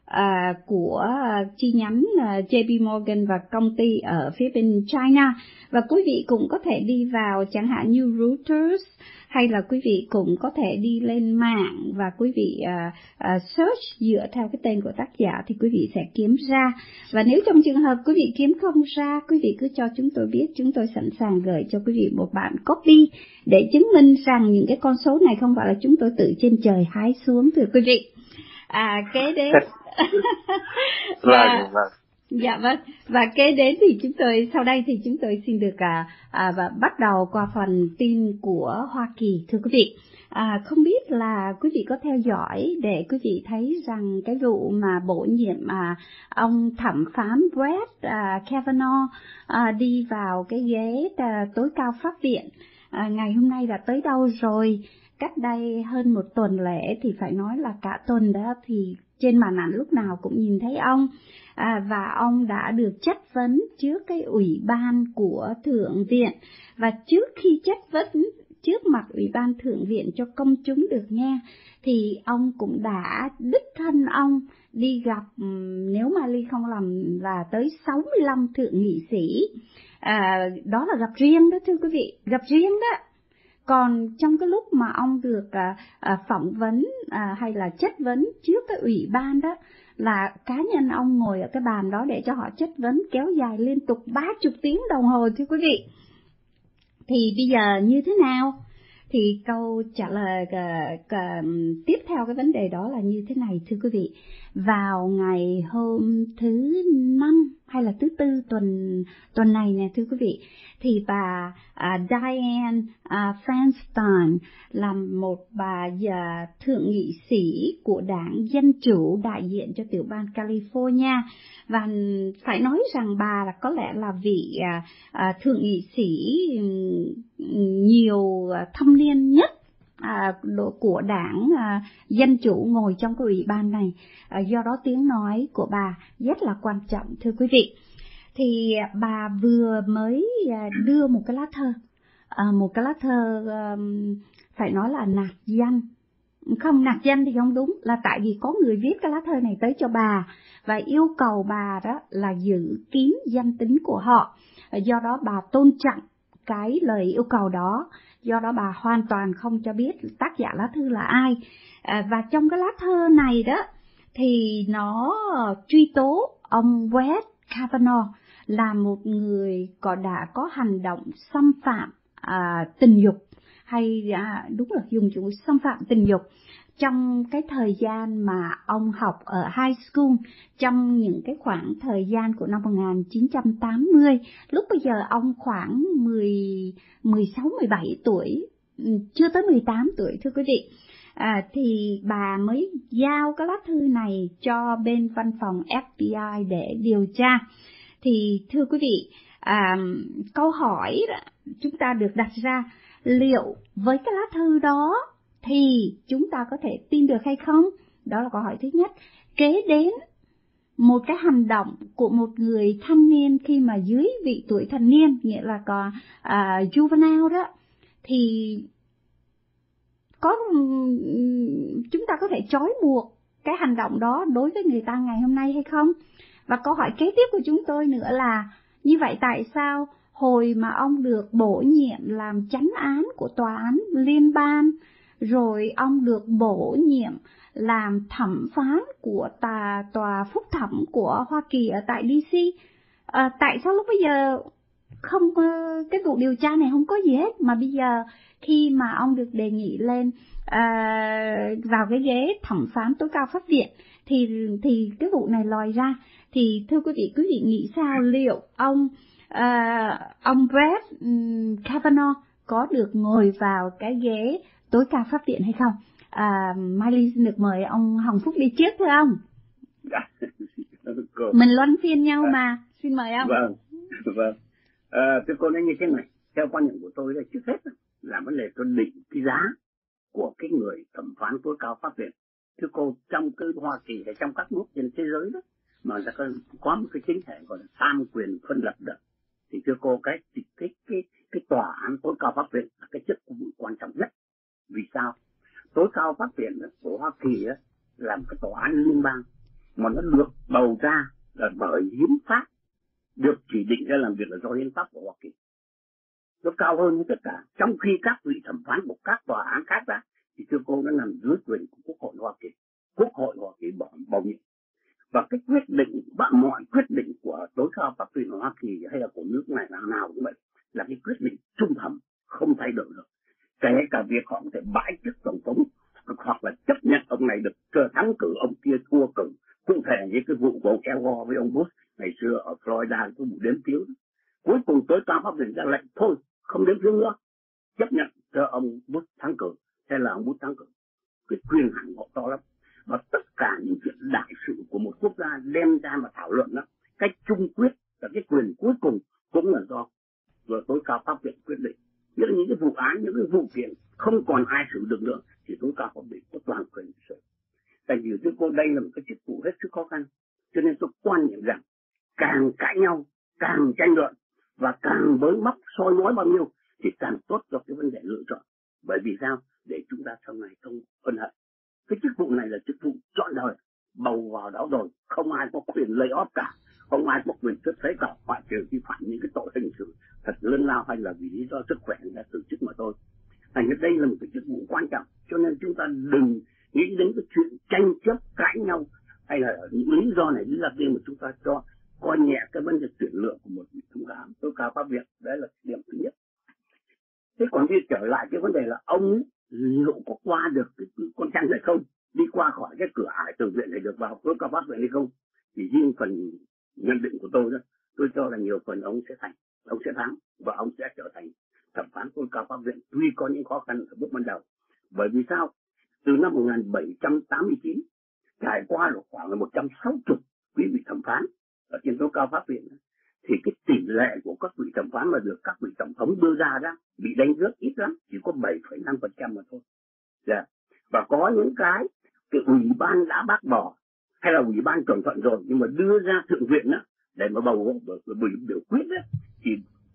À, của chi nhánh uh, J P Morgan và công ty ở phía bên China. Và quý vị cũng có thể đi vào chẳng hạn như Reuters, hay là quý vị cũng có thể đi lên mạng và quý vị uh, uh, search dựa theo cái tên của tác giả thì quý vị sẽ kiếm ra. Và nếu trong trường hợp quý vị kiếm không ra, quý vị cứ cho chúng tôi biết, chúng tôi sẵn sàng gửi cho quý vị một bản copy để chứng minh rằng những cái con số này không phải là chúng tôi tự trên trời hái xuống thưa quý vị. À, kế đến Vâng, vâng. Dạ vâng, và kế đến thì chúng tôi, sau đây thì chúng tôi xin được à, à, và bắt đầu qua phần tin của Hoa Kỳ, thưa quý vị. À, không biết là quý vị có theo dõi để quý vị thấy rằng cái vụ mà bổ nhiệm à, ông thẩm phán Brett à, Kavanaugh à, đi vào cái ghế à, tối cao pháp viện à, ngày hôm nay đã tới đâu rồi. Cách đây hơn một tuần lễ thì phải nói là cả tuần đó thì trên màn ảnh lúc nào cũng nhìn thấy ông. À, và ông đã được chất vấn trước cái ủy ban của Thượng viện, và trước khi chất vấn trước mặt ủy ban Thượng viện cho công chúng được nghe thì ông cũng đã đích thân ông đi gặp, nếu mà Ly không lầm là tới sáu mươi lăm thượng nghị sĩ. À, đó là gặp riêng đó thưa quý vị, gặp riêng đó. Còn trong cái lúc mà ông được à, à, phỏng vấn à, hay là chất vấn trước cái ủy ban đó, là cá nhân ông ngồi ở cái bàn đó để cho họ chất vấn kéo dài liên tục ba mươi tiếng đồng hồ thưa quý vị. Thì bây giờ như thế nào? Thì câu trả lời uh, uh, tiếp theo cái vấn đề đó là như thế này thưa quý vị. Vào ngày hôm thứ năm hay là thứ tư tuần tuần này nè thưa quý vị, thì bà uh, Dianne uh, Feinstein là một bà uh, thượng nghị sĩ của đảng Dân Chủ đại diện cho tiểu bang California, và phải nói rằng bà là có lẽ là vị uh, uh, thượng nghị sĩ um, nhiều uh, thâm niên nhất À, của đảng à, Dân Chủ ngồi trong cái ủy ban này, à, do đó tiếng nói của bà rất là quan trọng thưa quý vị. Thì bà vừa mới à, đưa một cái lá thơ, à, một cái lá thơ à, phải nói là nạc danh, không nạc danh thì không đúng, là tại vì có người viết cái lá thơ này tới cho bà và yêu cầu bà đó là giữ kín danh tính của họ, do đó bà tôn trọng cái lời yêu cầu đó. Do đó bà hoàn toàn không cho biết tác giả lá thư là ai. À, và trong cái lá thơ này đó thì nó truy tố ông Brett Kavanaugh là một người có đã có hành động xâm phạm à, tình dục, hay à, đúng là dùng chữ xâm phạm tình dục trong cái thời gian mà ông học ở high school, trong những cái khoảng thời gian của năm một nghìn chín trăm tám mươi. Lúc bây giờ ông khoảng mười, mười sáu, mười bảy tuổi, chưa tới mười tám tuổi thưa quý vị. À, thì bà mới giao cái lá thư này cho bên văn phòng F B I để điều tra. Thì thưa quý vị, à, câu hỏi chúng ta được đặt ra, liệu với cái lá thư đó thì chúng ta có thể tin được hay không? Đó là câu hỏi thứ nhất. Kế đến, một cái hành động của một người thanh niên khi mà dưới vị tuổi thành niên, nghĩa là có uh, juvenile đó, thì có chúng ta có thể trói buộc cái hành động đó đối với người ta ngày hôm nay hay không? Và câu hỏi kế tiếp của chúng tôi nữa là, như vậy tại sao hồi mà ông được bổ nhiệm làm chánh án của tòa án liên bang, rồi ông được bổ nhiệm làm thẩm phán của tòa, tòa phúc thẩm của Hoa Kỳ ở tại đê xê, à, tại sao lúc bây giờ không, cái vụ điều tra này không có gì hết, mà bây giờ khi mà ông được đề nghị lên à, vào cái ghế thẩm phán tối cao pháp viện thì thì cái vụ này lòi ra. Thì thưa quý vị, quý vị nghĩ sao, liệu ông à, ông Brett um, Kavanaugh có được ngồi vào cái ghế tối cao pháp viện hay không? À, Mai Ly xin được mời ông Hồng Phúc đi trước thưa ông. Mình luân phiên nhau mà, xin mời ông. Vâng, vâng. À, thưa cô nói như thế này, theo quan niệm của tôi là trước hết là vấn đề tôi định cái giá của cái người thẩm phán tối cao pháp viện. Thưa cô, trong cái Hoa Kỳ hay trong các nước trên thế giới đó mà người ta có, có một cái chính thể gọi là tam quyền phân lập được, thì thưa cô, cái cái cái cái, cái tòa án tối cao pháp viện là cái chức vụ quan trọng nhất. Vì sao? Tối cao pháp viện của Hoa Kỳ đó, là một cái tòa án liên bang mà nó được bầu ra là bởi hiến pháp, được chỉ định ra làm việc là do hiến pháp của Hoa Kỳ. Nó cao hơn như tất cả. Trong khi các vị thẩm phán của các tòa án khác đó, thì thưa cô, nó nằm dưới quyền của Quốc hội Hoa Kỳ. Quốc hội Hoa Kỳ bầu, bầu nhiệm. Và cái quyết định, mọi quyết định của tối cao pháp viện của Hoa Kỳ hay là của nước này nào nào cũng vậy, là cái quyết định trung thẩm, không thay đổi được. Kể cả việc họ có thể bãi chức tổng thống hoặc là chấp nhận ông này được thắng cử, ông kia thua cử. Cụ thể như cái vụ của ông Al Gore với ông Bush ngày xưa ở Florida có vụ đếm phiếu. Cuối cùng tối cao pháp viện ra lệnh thôi không đếm phiếu nữa, chấp nhận cho ông Bush thắng cử hay là ông Bush thắng cử. Cái quyền hạn họ to lắm, và tất cả những chuyện đại sự của một quốc gia đem ra mà thảo luận đó, cách chung quyết và cái quyền cuối cùng cũng là do rồi tối cao pháp viện quyết định. Những những cái vụ án, những cái vụ kiện không còn ai xử được nữa thì tối cao pháp viện có toàn quyền xử. Tại vì tôi cô đây là một cái chức vụ hết sức khó khăn, cho nên tôi quan niệm rằng càng cãi nhau, càng tranh luận và càng bới móc soi mói bao nhiêu thì càng tốt cho cái vấn đề lựa chọn. Bởi vì sao? Để chúng ta sau này không ân hận. Cái chức vụ này là chức vụ trọn đời, bầu vào đó rồi không ai có quyền lay off cả, không ai có quyền xuất thế cả, ngoại trừ vi phạm những cái tội hình sự thật lớn lao hay là vì lý do sức khỏe là từ chức mà thôi. Thành ra đây là một cái chức vụ quan trọng, cho nên chúng ta đừng nghĩ đến cái chuyện tranh chấp cãi nhau hay là những lý do này lý do kia mà chúng ta cho coi nhẹ cái vấn đề tuyển lựa của một vị thẩm phán tối cao pháp viện. Đấy là điểm thứ nhất. Thế còn đi trở lại cái vấn đề là ông liệu có qua được cái con trăng này không, đi qua khỏi cái cửa ải từ viện này được vào tối cao pháp viện hay không, thì riêng phần nhận định của tôi đó, tôi cho là nhiều phần ông sẽ thành, ông sẽ thắng và ông sẽ trở thành thẩm phán tối cao pháp viện, tuy có những khó khăn ở bước ban đầu. Bởi vì sao? Từ năm một nghìn bảy trăm tám mươi chín trải qua là khoảng một trăm sáu mươi quý vị thẩm phán ở trên tối cao pháp viện, thì cái tỷ lệ của các vị thẩm phán mà được các vị tổng thống đưa ra đó bị đánh rớt ít lắm, chỉ có bảy phẩy năm phần trăm mà thôi. Yeah. Và có những cái cái ủy ban đã bác bỏ hay là ủy ban chuẩn thuận rồi nhưng mà đưa ra thượng viện đó để mà bầu biểu biểu quyết đó, thì,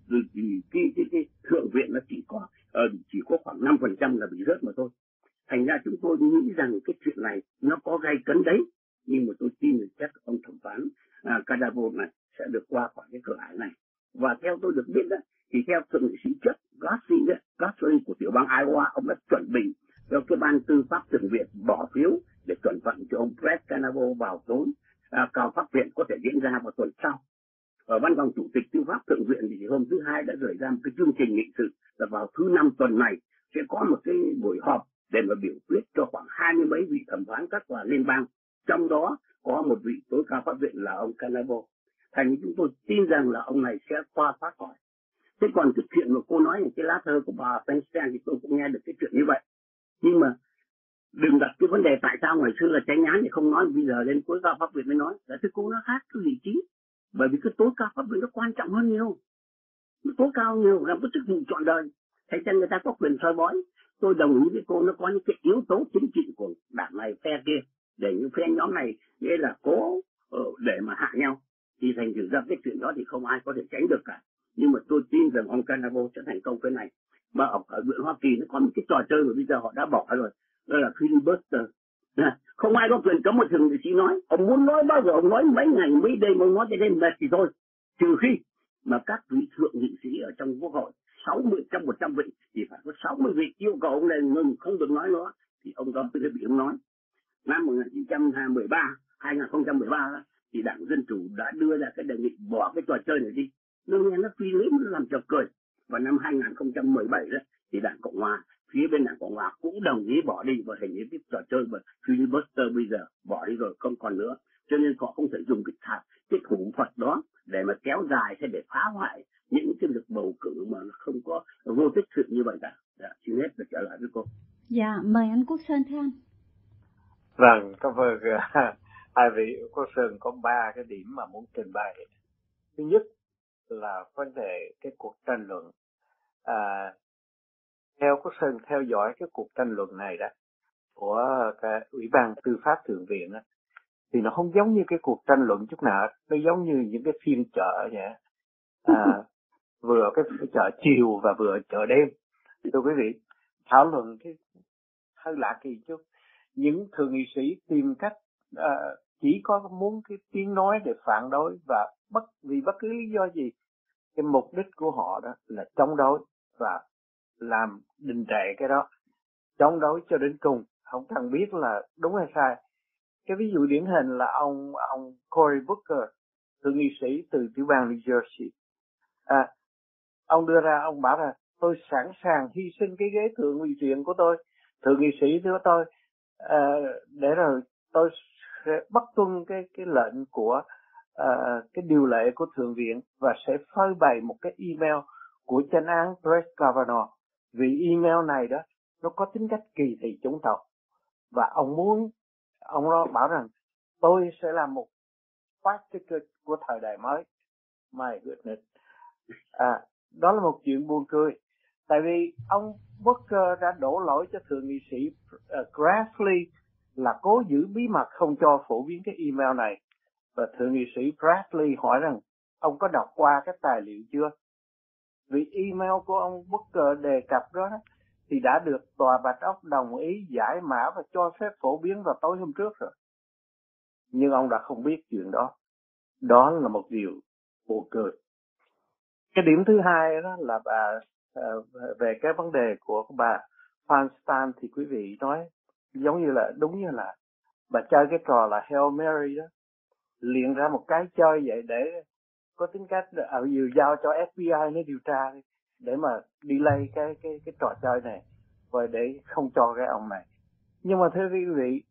thì cái, cái, cái thượng viện nó chỉ có uh, chỉ có khoảng năm phần trăm là bị rớt mà thôi. Thành ra chúng tôi nghĩ rằng cái chuyện này nó có gay cấn đấy, nhưng mà tôi tin là chắc ông thẩm phán uh, Kavanaugh này sẽ được qua khỏi cái cửa ải này. Và theo tôi được biết đó, thì theo thượng nghị sĩ Chuck Grassley của tiểu bang Iowa, ông đã chuẩn bị cho cái ban tư pháp thượng viện bỏ phiếu để chuẩn thuận cho ông Brett Kavanaugh vào tối à, cao pháp viện có thể diễn ra vào tuần sau. Ở văn phòng chủ tịch tư pháp thượng viện thì hôm thứ hai đã gửi ra một cái chương trình nghị sự là vào thứ năm tuần này sẽ có một cái buổi họp để mà biểu quyết cho khoảng hai mươi mấy vị thẩm phán các tòa liên bang, trong đó có một vị tối cao pháp viện là ông Kavanaugh. Thành chúng tôi tin rằng là ông này sẽ qua thoát khỏi. Thế còn cái chuyện mà cô nói cái lá thơ của bà Feinstein thì tôi cũng nghe được cái chuyện như vậy. Nhưng mà đừng đặt cái vấn đề tại sao ngày xưa là tránh án thì không nói, bây giờ lên tối cao pháp viện mới nói. Là thưa cô, nó khác cái vị trí. Bởi vì cái tối cao pháp viện nó quan trọng hơn nhiều. Nó tối cao nhiều, làm cái chức vụ trọn đời. Thế cho người ta có quyền soi bói. Tôi đồng ý với cô, nó có những cái yếu tố chính trị của đảng này phe kia, để những phe nhóm này nghĩa là cố để mà hạ nhau. Thì thành thử ra cái chuyện đó thì không ai có thể tránh được cả. Nhưng mà tôi tin rằng ông Kavanaugh sẽ thành công cái này. Mà ở, ở viện Hoa Kỳ nó có một cái trò chơi mà bây giờ họ đã bỏ rồi, đó là filibuster. Không ai có quyền cấm một thượng nghị sĩ nói. Ông muốn nói bao giờ ông nói mấy ngày mấy đêm, ông nói cho đêm mệt thì thôi. Trừ khi mà các vị thượng nghị sĩ ở trong quốc hội sáu mươi trong một trăm vị thì phải có sáu mươi vị yêu cầu ông này ngừng không được nói nữa, thì ông đó sẽ bị ông nói. Năm một nghìn chín trăm mười ba, hai nghìn không trăm mười ba thì đảng Dân Chủ đã đưa ra cái đề nghị bỏ cái trò chơi này đi. Nó nghe nó phi lý, nó làm trò cười. Và năm hai nghìn không trăm mười bảy đó thì đảng Cộng hòa, phía bên đảng Cộng hòa cũng đồng ý bỏ đi, và hình như cái trò chơi mà filibuster bây giờ bỏ đi rồi, không còn nữa. Cho nên họ không thể dùng cái thạch, cái thủ thuật đó để mà kéo dài hay để phá hoại những cái việc bầu cử mà nó không có vô tích sự như vậy cả. Dạ, xin hết được trở lại với cô. Dạ, mời anh Quốc Sơn thưa anh. Vâng, cảm ơn hai vị. Quốc Sơn có ba cái điểm mà muốn trình bày. Thứ nhất là vấn đề cái cuộc tranh luận. À, theo Quốc Sơn theo dõi cái cuộc tranh luận này đó của cái Ủy ban Tư pháp Thượng viện đó, thì nó không giống như cái cuộc tranh luận chút nào, nó giống như những cái phim chợ vậy. À, vừa cái chợ chiều và vừa chợ đêm. Thưa quý vị, thảo luận cái hơi lạ kỳ chút. Những thượng nghị sĩ tìm cách à, chỉ có muốn cái tiếng nói để phản đối, và bất vì bất cứ lý do gì, cái mục đích của họ đó là chống đối và làm đình trệ cái đó, chống đối cho đến cùng, không cần biết là đúng hay sai. Cái ví dụ điển hình là ông ông Cory Booker, thượng nghị sĩ từ tiểu bang New Jersey. À, ông đưa ra, ông bảo là tôi sẵn sàng hy sinh cái ghế thượng nghị viện của tôi, thượng nghị sĩ của tôi, à, để rồi tôi sẽ bất tuân cái cái lệnh của uh, cái điều lệ của Thượng viện và sẽ phơi bày một cái email của chánh án Brett Kavanaugh. Vì email này đó nó có tính cách kỳ thị chủng tộc, và ông muốn ông nó bảo rằng tôi sẽ làm một practical của thời đại mới. My goodness. À, đó là một chuyện buồn cười, tại vì ông Booker đã đổ lỗi cho thượng nghị sĩ uh, Grassley là cố giữ bí mật không cho phổ biến cái email này, và thượng nghị sĩ Grassley hỏi rằng ông có đọc qua cái tài liệu chưa? Vì email của ông Booker đề cập đó thì đã được Tòa Bạch Ốc đồng ý giải mã và cho phép phổ biến vào tối hôm trước rồi. Nhưng ông đã không biết chuyện đó. Đó là một điều buồn cười. Cái điểm thứ hai đó là bà uh, về cái vấn đề của bà Feinstein thì quý vị nói giống như là đúng như là bà chơi cái trò là Hail Mary đó, liền ra một cái chơi vậy để có tính cách ở vừa giao cho ép bê i nó điều tra đi, để mà delay cái cái cái trò chơi này và để không cho cái ông này. Nhưng mà thưa quý vị,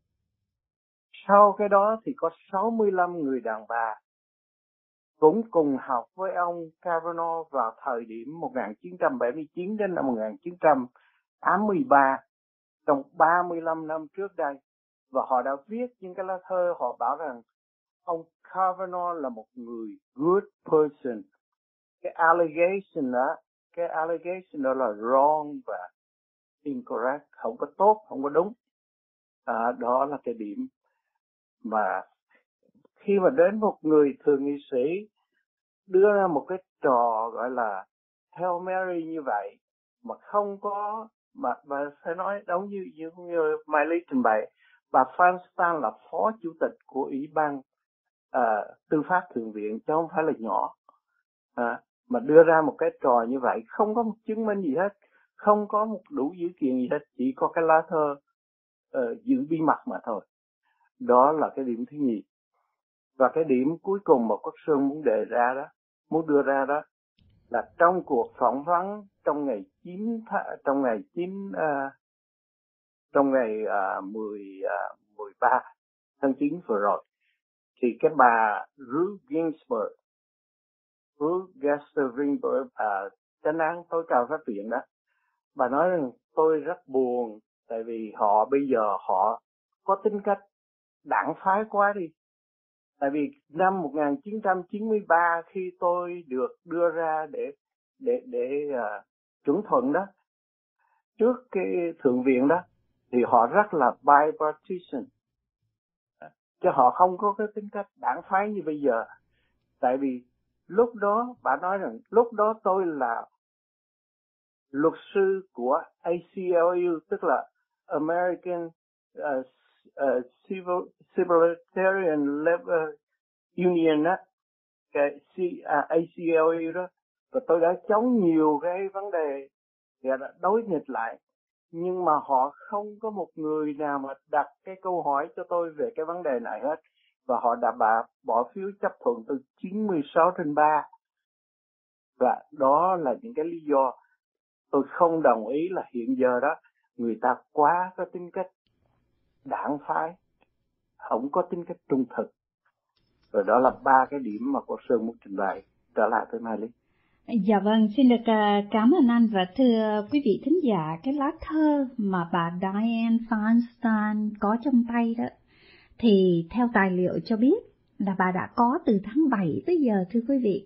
sau cái đó thì có sáu mươi lăm người đàn bà cũng cùng học với ông Kavanaugh vào thời điểm một nghìn chín trăm bảy mươi chín đến năm một nghìn chín trăm tám mươi ba, trong ba mươi lăm năm trước đây, và họ đã viết những cái lá thơ. Họ bảo rằng ông Kavanaugh là một người good person. Cái allegation đó, cái allegation đó là wrong và incorrect, không có tốt, không có đúng. À, đó là cái điểm mà khi mà đến một người thượng nghị sĩ đưa ra một cái trò gọi là Hail Mary như vậy mà không có, mà, mà phải nói giống như, như, như Mai Lý trình bày, bà Feinstein là phó chủ tịch của Ủy ban uh, Tư pháp Thượng viện, chứ không phải là nhỏ, à, mà đưa ra một cái trò như vậy, không có một chứng minh gì hết, không có một đủ dữ kiện gì hết, chỉ có cái lá thơ uh, giữ bí mật mà thôi. Đó là cái điểm thứ nhì. Và cái điểm cuối cùng mà Quốc Sơn muốn đề ra đó, muốn đưa ra đó là trong cuộc phỏng vấn trong ngày chín trong ngày chín uh, trong ngày uh, mười, uh, mười ba tháng chín vừa rồi, thì cái bà Ruth Ginsburg, Ruth Bader Ginsburg, uh, chánh án tối cao pháp viện đó, bà nói rằng tôi rất buồn tại vì họ bây giờ họ có tính cách đảng phái quá đi. Tại vì năm một nghìn chín trăm chín mươi ba khi tôi được đưa ra để để để uh, chuẩn thuận đó trước cái thượng viện đó, thì họ rất là bipartisan, chứ họ không có cái tính cách đảng phái như bây giờ. Tại vì lúc đó bà nói rằng lúc đó tôi là luật sư của A C L U, tức là American uh, uh, Civil Civilitarian Labor Union á, cái A C L U đó, và tôi đã chống nhiều cái vấn đề và đã đối nghịch lại, nhưng mà họ không có một người nào mà đặt cái câu hỏi cho tôi về cái vấn đề này hết, và họ đã bà bỏ phiếu chấp thuận từ chín mươi sáu trên ba. Và đó là những cái lý do tôi không đồng ý là hiện giờ đó người ta quá có tính cách đảng phái, không có tính cách trung thực. Rồi đó là ba cái điểm mà cô Sơn muốn trình bày. Trở lại tới Mai Lý. Dạ vâng, xin được cảm ơn anh, và thưa quý vị thính giả, cái lá thơ mà bà Dianne Feinstein có trong tay đó, thì theo tài liệu cho biết là bà đã có từ tháng bảy tới giờ, thưa quý vị.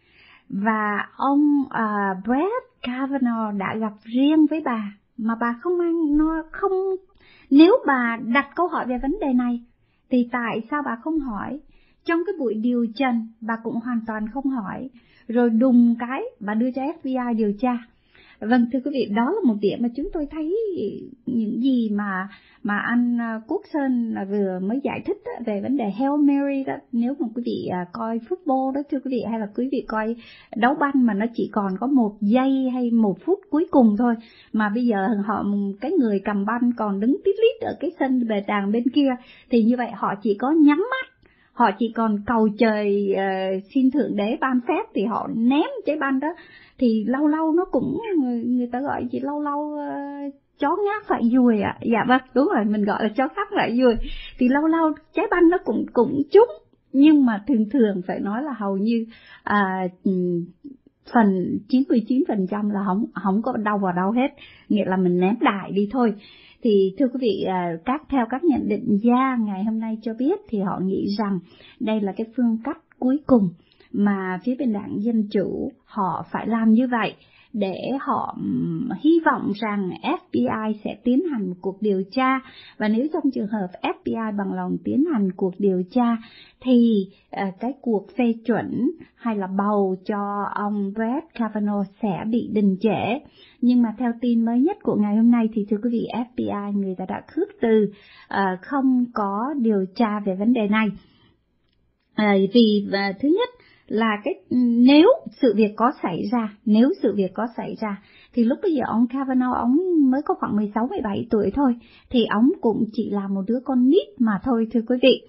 Và ông uh, Brett Kavanaugh đã gặp riêng với bà, mà bà không mang nó không nếu bà đặt câu hỏi về vấn đề này thì tại sao bà không hỏi? Trong cái buổi điều trần bà cũng hoàn toàn không hỏi, rồi đùng cái bà đưa cho ép bê i điều tra. Vâng, thưa quý vị, đó là một điểm mà chúng tôi thấy những gì mà mà anh Quốc Sơn vừa mới giải thích đó, về vấn đề Hail Mary đó. Nếu mà quý vị coi football đó, thưa quý vị, hay là quý vị coi đấu banh mà nó chỉ còn có một giây hay một phút cuối cùng thôi, mà bây giờ họ cái người cầm banh còn đứng tít lít ở cái sân bề đàng bên kia, thì như vậy họ chỉ có nhắm mắt, họ chỉ còn cầu trời uh, xin thượng đế ban phép thì họ ném trái banh đó. Thì lâu lâu nó cũng, người, người ta gọi chỉ lâu lâu uh, chó ngáp phải dùi ạ. À. Dạ vâng, đúng rồi, mình gọi là chó ngáp phải dùi. Thì lâu lâu trái banh nó cũng cũng trúng, nhưng mà thường thường phải nói là hầu như à, phần chín mươi chín phần trăm là không không có đâu vào đâu hết, nghĩa là mình ném đại đi thôi. Thì thưa quý vị, các theo các nhận định gia ngày hôm nay cho biết thì họ nghĩ rằng đây là cái phương cách cuối cùng mà phía bên đảng Dân Chủ họ phải làm như vậy, để họ um, hy vọng rằng ép bê i sẽ tiến hành một cuộc điều tra, và nếu trong trường hợp ép bê i bằng lòng tiến hành cuộc điều tra thì uh, cái cuộc phê chuẩn hay là bầu cho ông Brett Kavanaugh sẽ bị đình trệ. Nhưng mà theo tin mới nhất của ngày hôm nay thì thưa quý vị, ép bê i người ta đã khước từ uh, không có điều tra về vấn đề này. Uh, vì uh, thứ nhất là cái nếu sự việc có xảy ra, nếu sự việc có xảy ra thì lúc bây giờ ông Kavanaugh ông mới có khoảng mười sáu mười bảy tuổi thôi, thì ông cũng chỉ là một đứa con nít mà thôi thưa quý vị.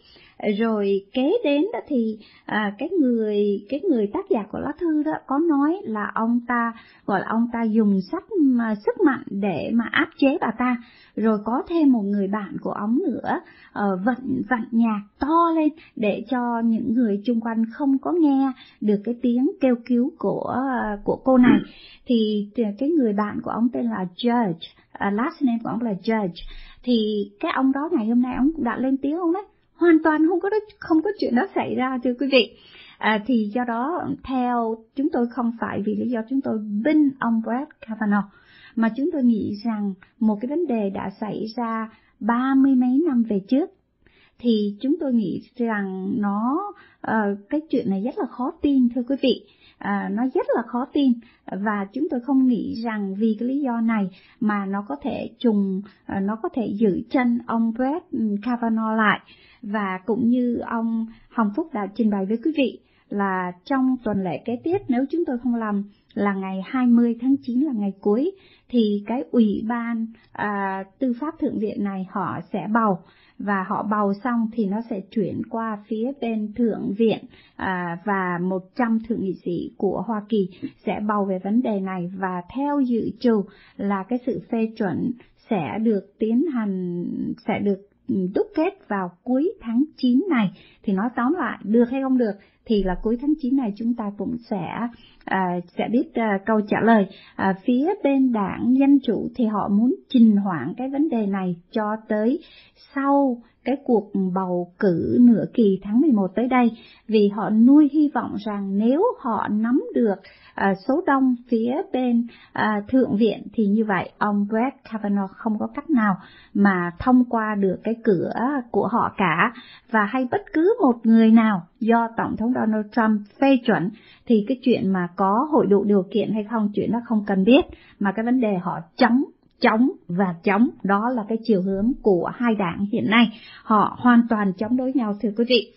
Rồi kế đến đó thì à, cái người cái người tác giả của lá thư đó có nói là ông ta gọi là ông ta dùng sách mà, sức mạnh để mà áp chế bà ta. Rồi có thêm một người bạn của ông nữa uh, vặn vặn nhạc to lên để cho những người chung quanh không có nghe được cái tiếng kêu cứu của uh, của cô này. Thì cái người bạn của ông tên là Judge, uh, last name của ông là Judge. Thì cái ông đó ngày hôm nay ông cũng đã lên tiếng, ông đấy hoàn toàn không có không có chuyện đó xảy ra thưa quý vị. À, thì do đó theo chúng tôi không phải vì lý do chúng tôi binh ông Brett Kavanaugh, mà chúng tôi nghĩ rằng một cái vấn đề đã xảy ra ba mươi mấy năm về trước, thì chúng tôi nghĩ rằng nó uh, cái chuyện này rất là khó tin thưa quý vị. À, nó rất là khó tin, và chúng tôi không nghĩ rằng vì cái lý do này mà nó có thể trùng, nó có thể giữ chân ông Brett Kavanaugh lại. Và cũng như ông Hồng Phúc đã trình bày với quý vị là trong tuần lễ kế tiếp, nếu chúng tôi không lầm là ngày hai mươi tháng chín là ngày cuối, thì cái ủy ban à, tư pháp thượng viện này họ sẽ bầu, và họ bầu xong thì nó sẽ chuyển qua phía bên thượng viện, à, và một trăm thượng nghị sĩ của Hoa Kỳ sẽ bầu về vấn đề này. Và theo dự trù là cái sự phê chuẩn sẽ được tiến hành, sẽ được đúc kết vào cuối tháng chín này. Thì nói tóm lại, được hay không được thì là cuối tháng chín này chúng ta cũng sẽ à, sẽ biết à, câu trả lời. À, phía bên đảng Dân Chủ thì họ muốn trì hoãn cái vấn đề này cho tới sau cái cuộc bầu cử nửa kỳ tháng mười một tới đây, vì họ nuôi hy vọng rằng nếu họ nắm được à, số đông phía bên à, thượng viện thì như vậy ông Brett Kavanaugh không có cách nào mà thông qua được cái cửa của họ cả, và hay bất cứ một người nào do Tổng thống Donald Trump phê chuẩn thì cái chuyện mà có hội đủ điều kiện hay không, chuyện đó không cần biết, mà cái vấn đề họ chống chống và chống, đó là cái chiều hướng của hai đảng hiện nay, họ hoàn toàn chống đối nhau thưa quý vị.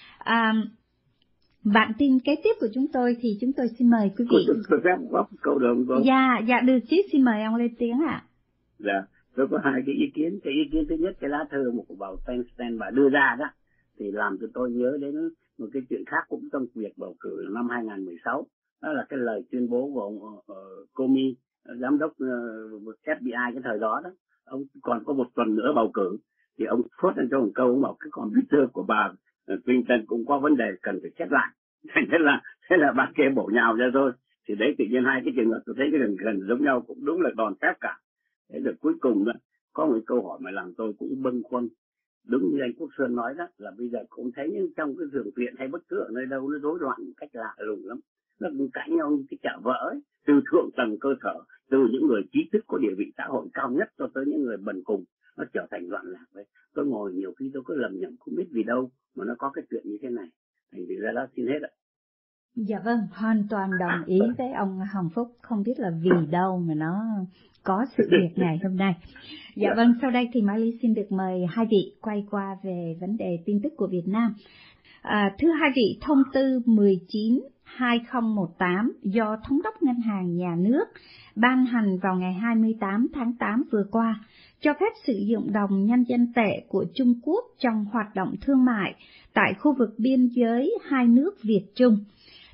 À, bản tin kế tiếp của chúng tôi thì chúng tôi xin mời quý vị. Tôi phép góp câu được không? Dạ, dạ được chứ, xin mời ông lên tiếng ạ. À. Dạ, tôi có hai cái ý kiến. Cái ý kiến thứ nhất, cái lá thư một của bà Feinstein bà đưa ra đó, thì làm cho tôi nhớ đến một cái chuyện khác cũng trong việc bầu cử năm hai không một sáu. Đó là cái lời tuyên bố của ông uh, Comey, giám đốc uh, ép bê i cái thời đó đó. Ông còn có một tuần nữa bầu cử, thì ông phốt lên cho một câu, ông bảo cái computer của bà uh, Clinton cũng có vấn đề cần phải check lại. Thế là thế là bà kia bổ nhào ra thôi. Thì đấy, tự nhiên hai cái trường hợp tôi thấy cái gần gần giống nhau, cũng đúng là đòn phép cả. Thế rồi cuối cùng đó, có một câu hỏi mà làm tôi cũng bâng khuâng. Đúng như anh Quốc Sơn nói đó, là bây giờ cũng thấy nhưng trong cái thượng viện hay bất cứ ở nơi đâu nó rối loạn một cách lạ lùng lắm. Nó cũng cãi nhau như cái chợ vỡ ấy, từ thượng tầng cơ sở, từ những người trí thức có địa vị xã hội cao nhất cho tới những người bần cùng, nó trở thành loạn lạc đấy. Tôi ngồi nhiều khi tôi cứ lầm nhầm không biết vì đâu mà nó có cái chuyện như thế này. Thành vì ra đó xin hết ạ. Dạ vâng, hoàn toàn đồng ý với ông Hồng Phúc, không biết là vì đâu mà nó có sự việc ngày hôm nay. Dạ vâng, sau đây thì Mai Ly xin được mời hai vị quay qua về vấn đề tin tức của Việt Nam. À, thưa hai vị, thông tư mười chín hai không một tám do Thống đốc Ngân hàng Nhà nước ban hành vào ngày hai mươi tám tháng tám vừa qua cho phép sử dụng đồng nhân dân tệ của Trung Quốc trong hoạt động thương mại tại khu vực biên giới hai nước Việt Trung.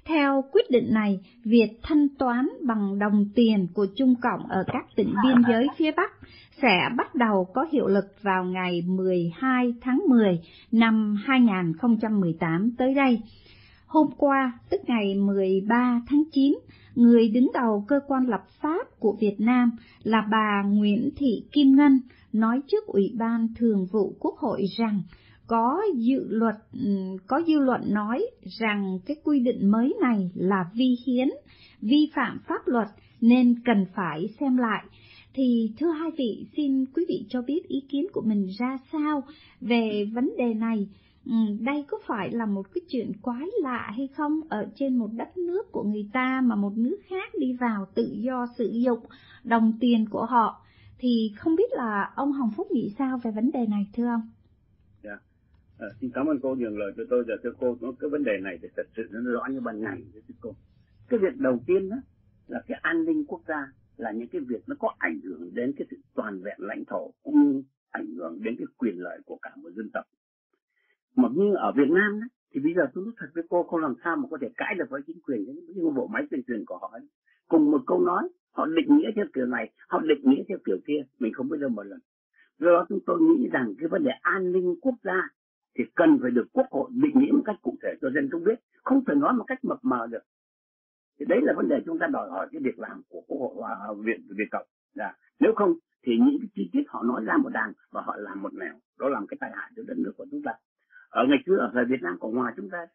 Theo quyết định này, việc thanh toán bằng đồng tiền của Trung Cộng ở các tỉnh biên giới phía Bắc sẽ bắt đầu có hiệu lực vào ngày mười hai tháng mười năm hai nghìn không trăm mười tám tới đây. Hôm qua, tức ngày mười ba tháng chín, người đứng đầu cơ quan lập pháp của Việt Nam là bà Nguyễn Thị Kim Ngân nói trước Ủy ban Thường vụ Quốc hội rằng có dự luật có dư luận nói rằng cái quy định mới này là vi hiến, vi phạm pháp luật nên cần phải xem lại. Thì thưa hai vị, xin quý vị cho biết ý kiến của mình ra sao về vấn đề này. Đây có phải là một cái chuyện quái lạ hay không? Ở trên một đất nước của người ta mà một nước khác đi vào tự do sử dụng đồng tiền của họ, thì không biết là ông Hồng Phúc nghĩ sao về vấn đề này thưa ông? Yeah. À, xin cảm ơn cô nhường lời cho tôi. Giờ thưa cô, nói cái vấn đề này thì thật sự nó rõ như ban ngày thưa cô. Cái việc đầu tiên đó là cái an ninh quốc gia, là những cái việc nó có ảnh hưởng đến cái sự toàn vẹn lãnh thổ, cũng như ảnh hưởng đến cái quyền lợi của cả một dân tộc. Mà như ở Việt Nam đó, thì bây giờ tôi nói thật với cô, không làm sao mà có thể cãi được với chính quyền, với bộ máy tuyên truyền của họ ấy. Cùng một câu nói, họ định nghĩa theo kiểu này, họ định nghĩa theo kiểu kia, mình không biết đâu một lần. Do đó chúng tôi nghĩ rằng cái vấn đề an ninh quốc gia thì cần phải được Quốc hội định nghĩa một cách cụ thể cho dân chúng biết, không thể nói một cách mập mờ được. Thì đấy là vấn đề chúng ta đòi hỏi cái việc làm của Quốc hội và Viện Việt Cộng. Dạ. Nếu không thì những cái chi tiết họ nói ra một đàng và họ làm một nẻo, đó làm cái tai hại cho đất nước của chúng ta. Ở ngày xưa ở thời Việt Nam Cộng hòa chúng ta,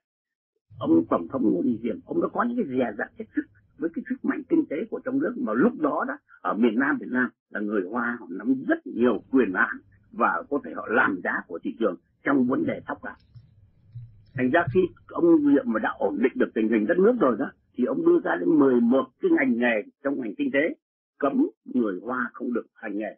ông tổng thống Ngô Đình Diệm, ông đã có những cái dè dặt hết sức với cái sức mạnh kinh tế của trong nước, mà lúc đó đó ở miền Nam Việt Nam là người Hoa họ nắm rất nhiều quyền hạn và có thể họ làm giá của thị trường trong vấn đề thóc gạo. Thành ra khi ông Diệm mà đã ổn định được tình hình đất nước rồi đó, thì ông đưa ra đến mười một cái ngành nghề trong ngành kinh tế cấm người Hoa không được hành nghề.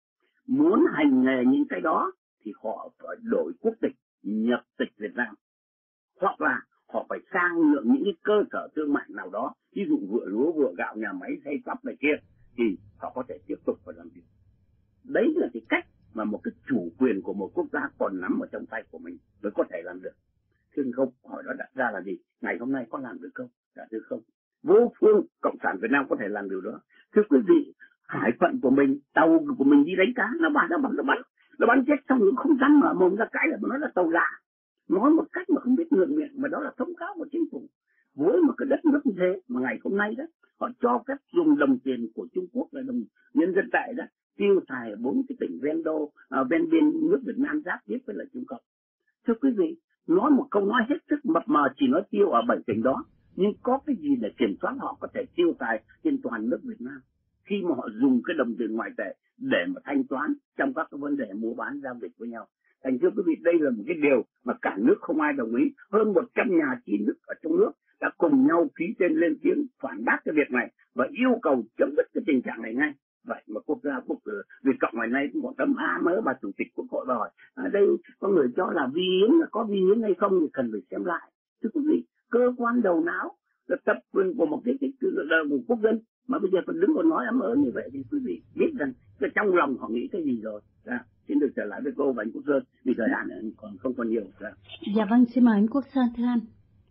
Muốn hành nghề những cái đó thì họ phải đổi quốc tịch, nhập tịch Việt Nam, hoặc là họ phải sang nhượng những cái cơ sở thương mại nào đó, ví dụ vựa lúa, vựa gạo, nhà máy xây cắp này kia, thì họ có thể tiếp tục phải làm việc. Đấy là cái cách mà một cái chủ quyền của một quốc gia còn nắm ở trong tay của mình mới có thể làm được. Chứ không hỏi đó đặt ra là gì, ngày hôm nay có làm được không? Dạ thưa không. Vô phương Cộng sản Việt Nam có thể làm điều đó. Thưa quý vị, hải phận của mình, tàu của mình đi đánh cá, nó bắn nó bắn nó bắn nó bắn chết xong cũng không dám mở mồm ra cãi, là nó là tàu lạ, nói một cách mà không biết ngượng miệng, mà đó là thông cáo của chính phủ. Với một cái đất nước như thế mà ngày hôm nay đó họ cho phép dùng đồng tiền của Trung Quốc là đồng nhân dân tệ đó tiêu xài ở bốn cái tỉnh ven đô à, ven biên nước Việt Nam giáp tiếp với lại Trung Cộng. Thưa quý vị, nói một câu nói hết sức mập mờ, chỉ nói tiêu ở bảy tỉnh đó, nhưng có cái gì để kiểm soát họ có thể tiêu xài trên toàn nước Việt Nam khi mà họ dùng cái đồng tiền ngoại tệ để mà thanh toán trong các cái vấn đề mua bán giao dịch với nhau. Thành thưa quý vị, đây là một cái điều mà cả nước không ai đồng ý. Hơn một trăm nhà trí thức ở trong nước đã cùng nhau ký tên lên tiếng phản bác cái việc này và yêu cầu chấm dứt cái tình trạng này ngay. Vậy mà quốc gia quốc Việt Cộng ngày nay cũng có tấm á mớ bà chủ tịch Quốc hội rồi. Ở đây có người cho là vi hiến, là có vi hiến hay không thì cần phải xem lại. Thưa quý vị, cơ quan đầu não là tập quyền của một cái, cái, cái, cái, cái quốc dân mà bây giờ còn đứng còn nói ấm ớ như vậy thì quý vị biết rằng cái trong lòng họ nghĩ cái gì rồi. Dạ. Xin được trở lại với cô và anh Quốc Sơn vì thời hạn còn không còn nhiều. Dạ, dạ vâng, xin mời anh Quốc Sơn thưa anh.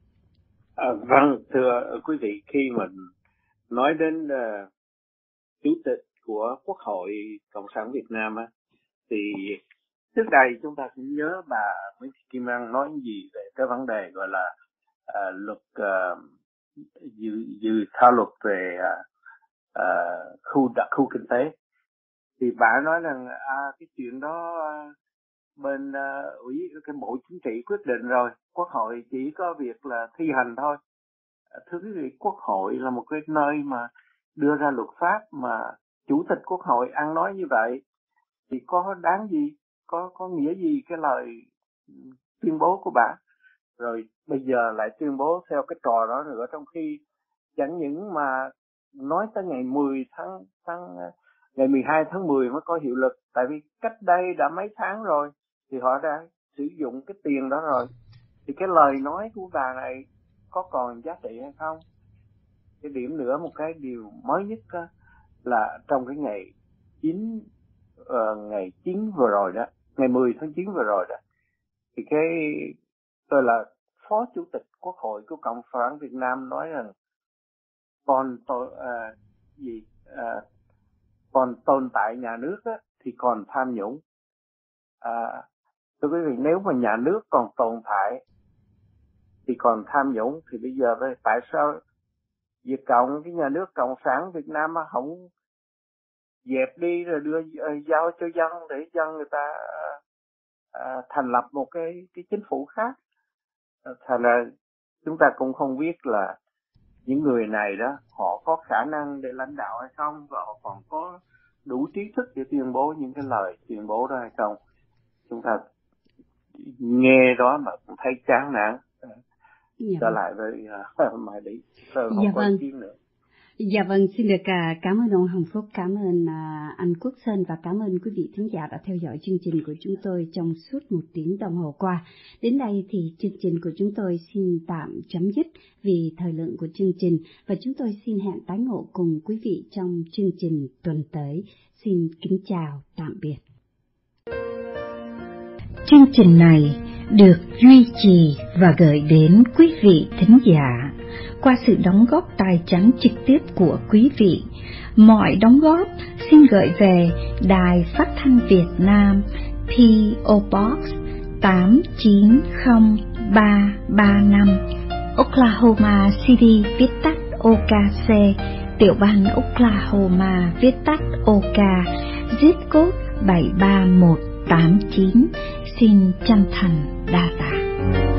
À, vâng, thưa quý vị, khi mình nói đến uh, chủ tịch của Quốc hội Cộng sản Việt Nam á, thì trước đây chúng ta cũng nhớ bà Nguyễn Thị Kim Ngân nói gì về cái vấn đề gọi là uh, luật uh, dự dự thảo luật về uh, uh, khu đặc khu kinh tế. Thì bà nói rằng à, cái chuyện đó bên uh, ủy cái bộ chính trị quyết định rồi, Quốc hội chỉ có việc là thi hành thôi. Thưa quý vị, Quốc hội là một cái nơi mà đưa ra luật pháp, mà chủ tịch Quốc hội ăn nói như vậy thì có đáng gì, có có nghĩa gì cái lời tuyên bố của bà? Rồi bây giờ lại tuyên bố theo cái trò đó nữa, trong khi chẳng những mà nói tới ngày mười tháng tháng ngày mười hai tháng mười mới có hiệu lực, tại vì cách đây đã mấy tháng rồi thì họ đã sử dụng cái tiền đó rồi, thì cái lời nói của bà này có còn giá trị hay không? Cái điểm nữa, một cái điều mới nhất đó, là trong cái ngày chín uh, ngày chín vừa rồi đó, ngày mười tháng chín vừa rồi đó, thì cái tôi là Phó Chủ tịch Quốc hội của Cộng sản Việt Nam nói rằng còn tội à, gì à, còn tồn tại nhà nước á, thì còn tham nhũng. À, thưa quý vị, nếu mà nhà nước còn tồn tại thì còn tham nhũng thì bây giờ tại sao Việt Cộng, cái nhà nước Cộng sản Việt Nam không dẹp đi rồi đưa uh, giao cho dân để dân người ta uh, thành lập một cái cái chính phủ khác. Uh, thành ra chúng ta cũng không biết là những người này đó họ có khả năng để lãnh đạo hay không, và họ còn có đủ trí thức để tuyên bố những cái lời tuyên bố đó hay không. Chúng ta nghe đó mà cũng thấy chán nản. Dạ trở vâng. lại với uh, Mai Lý, tôi không Dạ có vâng. ý kiến nữa. Dạ vâng, xin được uh, cảm ơn ông Hồng Phúc, cảm ơn uh, anh Quốc Sơn và cảm ơn quý vị thính giả đã theo dõi chương trình của chúng tôi trong suốt một tiếng đồng hồ qua. Đến đây thì chương trình của chúng tôi xin tạm chấm dứt vì thời lượng của chương trình, và chúng tôi xin hẹn tái ngộ cùng quý vị trong chương trình tuần tới. Xin kính chào, tạm biệt. Chương trình này được duy trì và gửi đến quý vị thính giả qua sự đóng góp tài chánh trực tiếp của quý vị. Mọi đóng góp xin gửi về Đài Phát thanh Việt Nam, pê ô Box tám chín không ba ba năm, Oklahoma City, viết tắt ô ca xê, tiểu bang Oklahoma, viết tắt ô ca, zip code bảy ba một tám chín. Xin chân thành đa tạ.